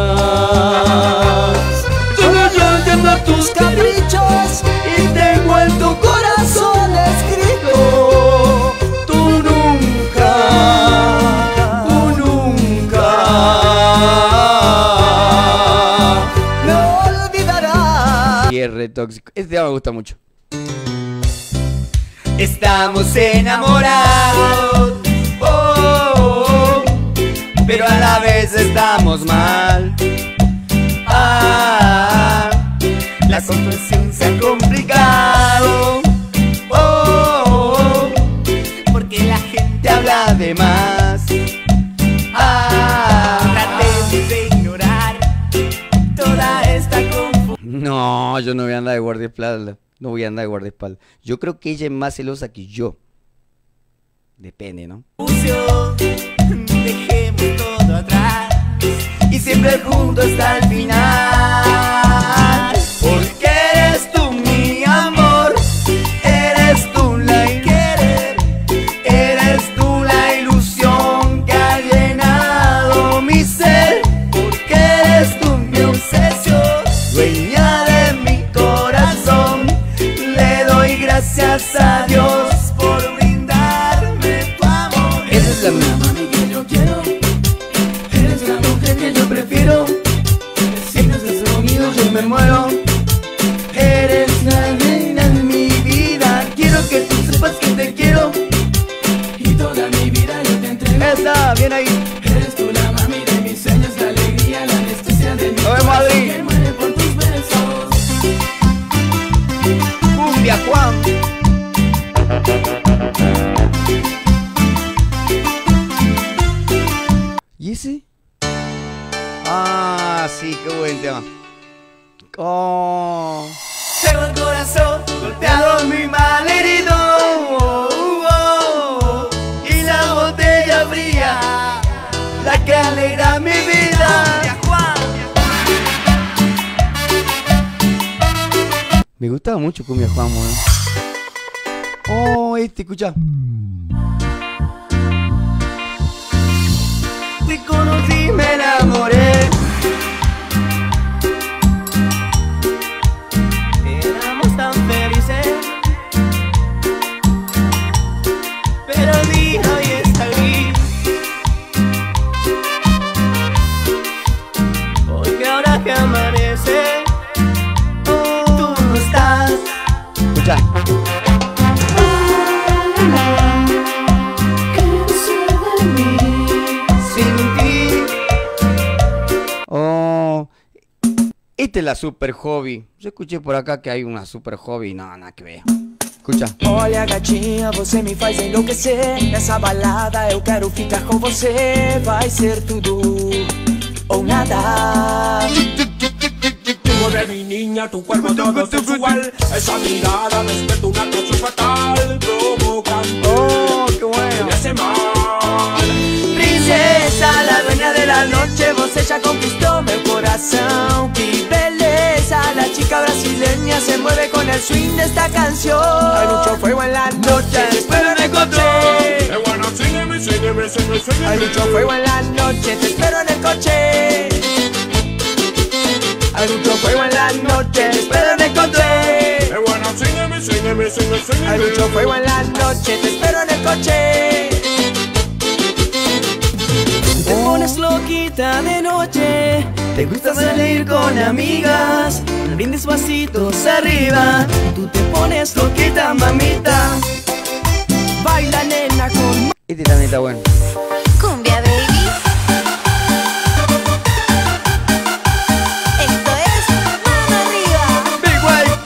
más. Solo yo entiendo tus caprichos y tengo en tu corazón escrito: tú nunca, tú nunca me olvidarás. Y es re tóxico. Este tema me gusta mucho. Estamos enamorados, oh, pero a la vez estamos mal. Ah, la situación se ha complicado, oh, porque la gente habla de más. Ah, tratemos de ignorar toda esta confusión. No, yo no voy a andar de guardaespaldas. No voy a andar de guardaespaldas. Yo creo que ella es más celosa que yo. Depende, ¿no? Dejemos todo atrás y siempre juntos hasta el final. Porque eres tú mi amor, eres tú la querer, eres tú la ilusión que ha llenado mi ser. Porque eres tú mi obsesión, dueña de mi corazón. Le doy gracias a Dios por brindarme tu amor. Esa es la mía. mami que yo quiero, eres la mujer que yo prefiero. Si no estás conmigo yo me muero. Eres la reina de mi vida. Quiero que tú sepas que te quiero y toda mi vida yo te entrego. Esa, bien ahí. Eres tú la mami de mis sueños, la alegría, la anestesia de mi Nos vemos, corazón Adri. que muere por tus besos. Cumbia Juan. ¿Y ese? Ah, sí, qué buen tema. Oh. Tengo el corazón golpeado, mi mal herido, oh, oh, y la botella fría, la que alegra mi vida. Me gustaba mucho Cumbia Juan, weón. Oh, este, escucha. Te conocí, me enamoré. Éramos tan felices, pero el día hoy está gris. Porque ahora que amanece, tú no estás. Escucha. Sin ti existe la super hobby. Yo escuché por acá que hay una super hobby. No, nada que ver. Escucha. Olha gatinha, você me faz enlouquecer. Nessa balada eu quero ficar com você. Vai ser tudo ou nada. Mueve mi niña, tu cuerpo todo sensual. Esa mirada despierta una atracción fatal, provocando Oh, qué bueno. ese mal. Princesa, la dueña de la noche, você já conquistou meu coração. Que beleza, la chica brasileña se mueve con el swing de esta canción. Hay mucho fuego en la noche, te espero en el coche. Eh, bueno, sígueme, sígueme, sígueme, sígueme. Hay mucho fuego en la noche, te espero en el coche. Hay mucho fuego en la noche, te espero en el coche. Eh, bueno, sígueme, sígueme, sígueme, sígueme. Hay mucho fuego en la noche, te espero en el coche. Te pones loquita de noche, te gusta salir con amigas, bien despacito arriba, tú te pones loquita, mamita. Baila nena con... Este también está bueno. Cumbia baby. Esto es mano arriba. Big White.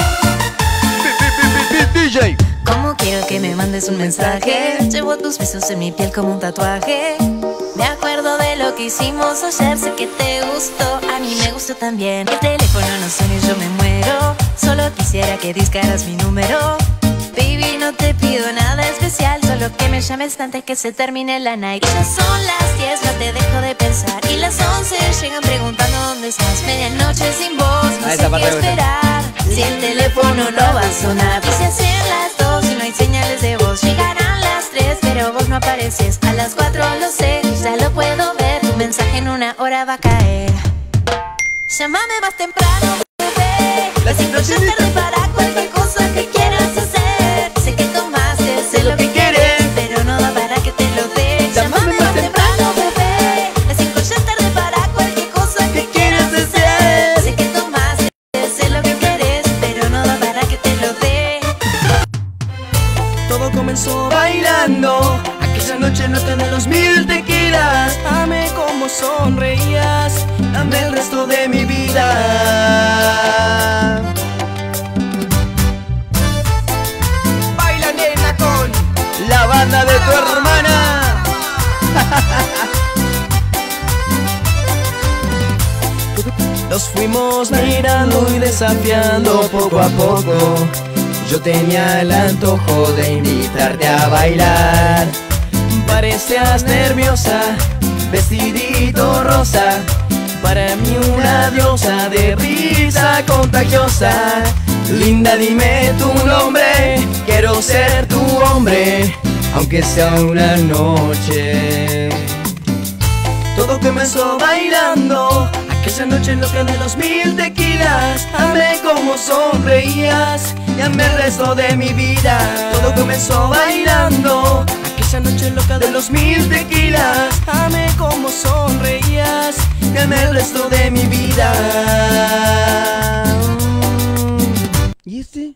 D J. ¿Cómo quiero que me mandes un mensaje? Llevo tus besos en mi piel como un tatuaje. Me acuerdo de lo que hicimos ayer, sé que te gustó, a mí me gustó también. El teléfono no suena y yo me muero, solo quisiera que discaras mi número. Baby, no te pido nada especial, solo que me llames antes que se termine la night. Ya son las diez, no te dejo de pensar, y las once llegan preguntando dónde estás. Medianoche sin voz, no Ah, sé esa parte qué me gusta. esperar, si el teléfono no va a sonar. Y se hacen las dos y no hay señales de voz. Llegarán las tres, pero vos no apareces. A las cuatro lo sé, ya lo puedo ver, tu mensaje en una hora va a caer. Llámame más temprano, bebé, las cinco ya es tarde para cualquier cosa que quieras hacer. Sé que tomaste, sé lo que quieres, pero no da para que te lo dé. Llámame más temprano, bebé, las cinco ya es tarde para cualquier cosa que quieras hacer. Sé que tomaste, sé lo que quieres, pero no da para que te lo dé. Todo comenzó bailando, aquella noche no te de los mil tequilas. Amé como sonreías, dame el resto de mi vida. Baila nena con La banda de tu hermana. Nos fuimos mirando y desafiando poco a poco. Yo tenía el antojo de invitarte a bailar. Parecías nerviosa, vestidito rosa, para mí una diosa de risa contagiosa. Linda, dime tu nombre, quiero ser tu hombre, aunque sea una noche. Todo comenzó bailando, aquella noche loca de los mil tequilas. Amé como sonreías y amé el resto de mi vida. Todo comenzó bailando, aquella noche loca de los mil tequilas. Amé como sonreías y amé el resto de mi vida. ¿Y este?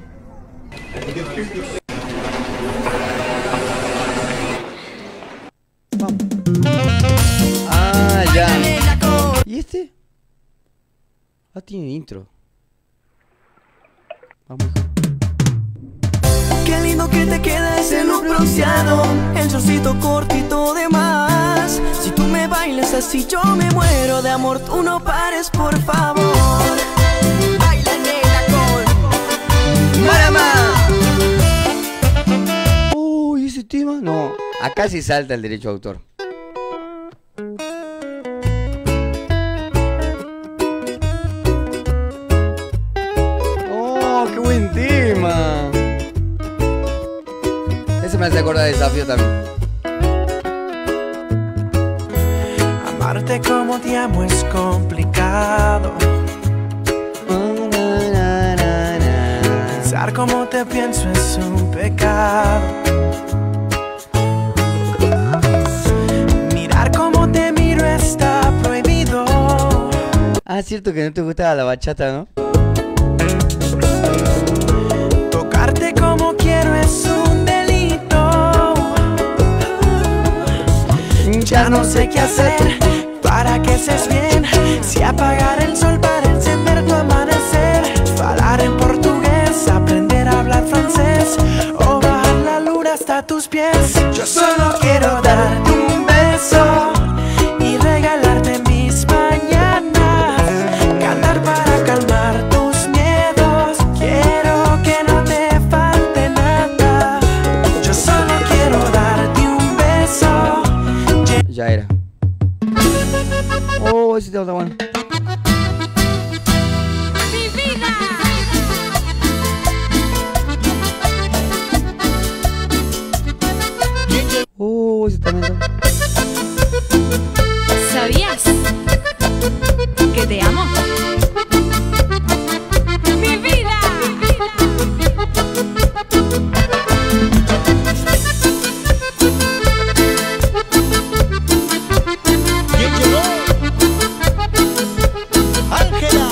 Ah, ya. ¿Y este? Ah, tiene intro. Vamos. Qué lindo que te queda ese look bronceado, el shortcito cortito de más. Si tú me bailas así yo me muero de amor, tú no pares por favor. Baila nena con ¡Marama! Uy, ¿ese tema? No, acá sí salta el derecho de autor. ¡Oh, qué buen tema! Ese me hace acordar de Desafío también. amarte como te amo es complicado. Pensar como te pienso es un pecado. Mirar como te miro está prohibido. Ah, cierto que no te gustaba la bachata, ¿no? Tocarte como quiero es un delito. Ya no sé qué hacer para que seas bien. Si apagar el sol para encender tu Oh, ese tema está bueno. Mi vida. Oh, ese también. ¿Sabías que te amo? Mi vida. ¿Quién llegó? Ángela.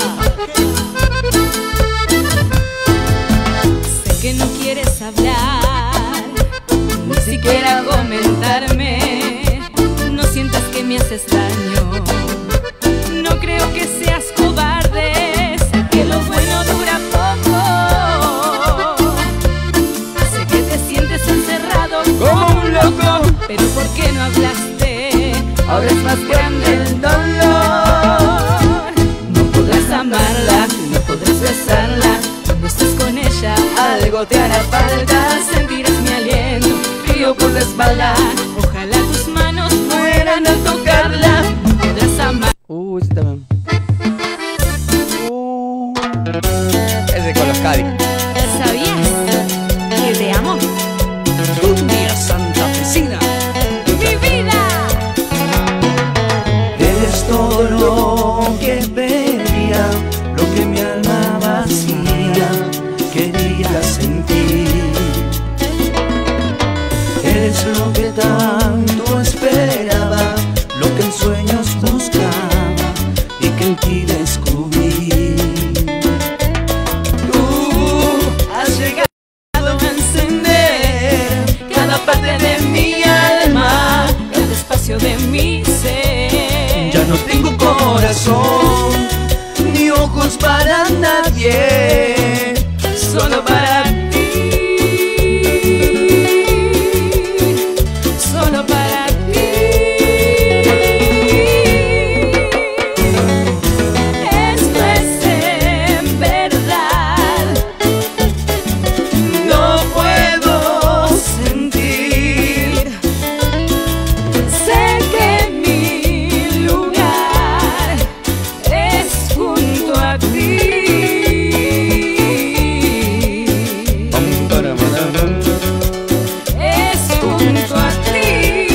Sé que no quieres hablar, ni siquiera comentarme. No sientas que me haces daño. No creo que seas cobarde. Sé que lo bueno dura poco. Sé que te sientes encerrado como un loco. Pero ¿por qué no hablaste? Ahora es más grande el dolor. No podrás amarla, no podrás besarla. Cuando estés con ella, algo te hará falta. Sentirás mi aliento frío por la espalda. Ojalá tus manos mueran al tocarla. No podrás amar. Uh, ese también. Uh, ese con los Cádiz. ¿Sabías que te amo? Un día santafesina. Mi vida. Eres todo lo que pedía, lo que mi alma vacía quería sentir. Eres lo que tanto esperaba, lo que en sueños buscaba y que en ti descubrí. Tú has llegado A encender cada parte de mi alma, el espacio de mi ser. Ya no tengo corazón ni ojos para nadie, Solo para ti, solo para ti. Esto es en verdad. No puedo sentir. Sé que mi lugar es junto a ti. Es junto a ti.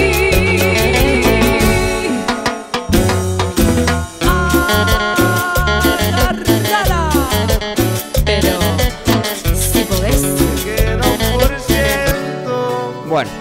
Pero si podés. Bueno.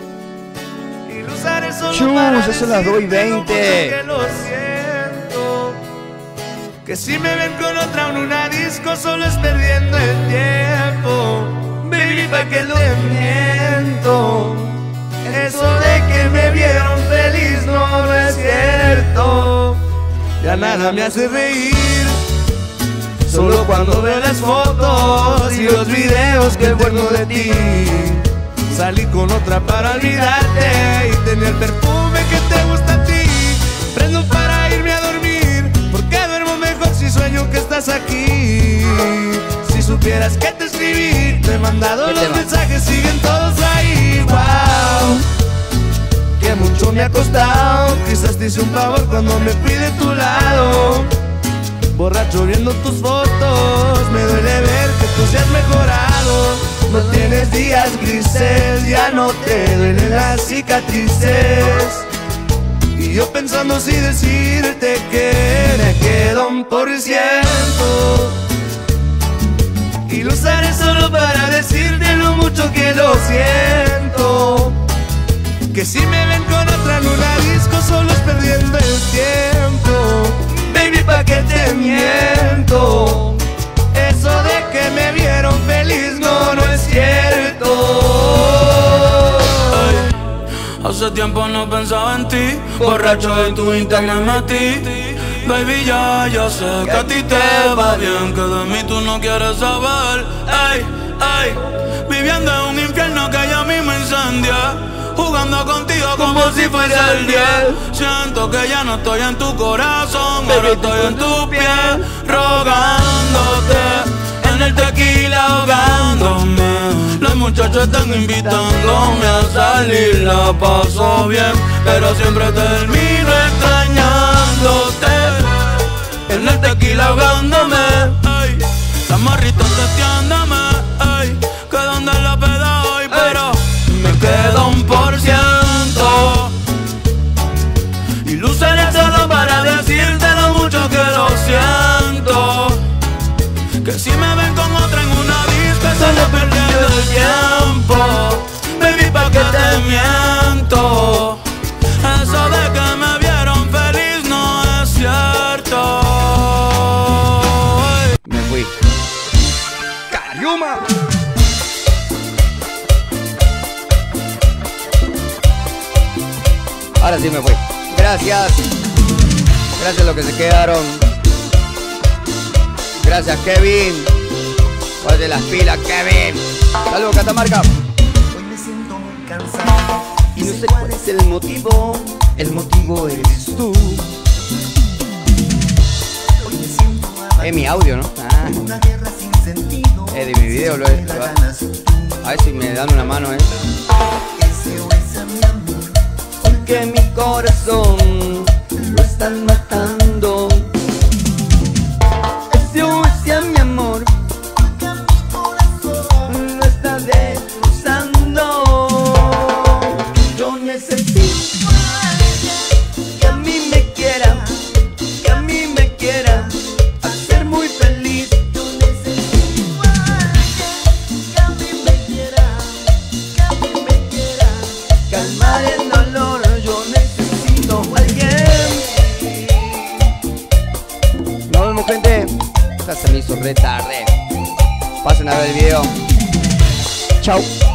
Chus, Chus, son las dos y veinte. Que lo siento, que si me ven con otra en una disco solo es perdiendo el tiempo. Baby, pa' que lo miento. Eso de que me vieron feliz no, no es cierto. Ya nada me hace reír, solo cuando veo las fotos y los videos que guardo de ti. Salí con otra para olvidarte y tener el perfume que te gusta a ti. Prendo para irme a dormir, porque duermo mejor si sueño que estás aquí. Si supieras que te escribí, te he mandado los mensajes, siguen todos ahí. Wow, que mucho me ha costado. Quizás te hice un favor cuando me fui de tu lado. Borracho viendo tus fotos, me duele ver que tú seas mejorado. No tienes días grises, ya no te duelen las cicatrices. Y yo pensando si decirte que me quedo un por ciento. Y lo usaré solo para decirte lo mucho que lo siento. Que si me ven con otra en una disco solo es perdiendo el tiempo. Baby, pa' que te miento. Eso de que me vieron feliz no, no es cierto. Ay, hace tiempo no pensaba en ti, borracho de tu Instagram a ti. Baby, ya, ya sé que a ti te va bien, que de mí tú no quieres saber. Ay, ay, viviendo en un infierno que ya a mí me incendia, jugando contigo como si fuese el diez. Siento que ya no estoy en tu corazón, ahora estoy en tu piel, rogándote, en el tequila ahogándome. Los muchachos están invitándome a salir, la paso bien, pero siempre termino extrañando. y lo usaré solo para decirte lo mucho que lo siento. Que si me ven con otra en una disco solo perdiendo el tiempo. Baby, pa' que te miento. Eso de que me vieron feliz no es cierto. Me fui. ¡Cariuma! Ahora sí me fui. Gracias. Gracias a los que se quedaron. Gracias, Kevin. Ponte las pilas, Kevin. Saludos, Catamarca. Hoy me siento muy cansado Y no sé cuál es el motivo. El motivo eres tú. Hoy me siento abatido. Es mi audio, ¿no? Ah. Una guerra sin sentido. Es de mi video, lo es. A ver si me dan una mano, eh. S O S a mi amor. Porque mi corazón lo están matando. S O S a mi amor. Porque mi corazón Lo está destrozando. Yo necesito que a mí me quiera, que a mí me quiera hacer muy feliz. Yo necesito a alguien que a mí me quiera, que a mí me quiera. Calmar el dolor, yo necesito a alguien. Nos vemos, gente. Ya se me hizo re tarde. Pasen a ver el video. Chau.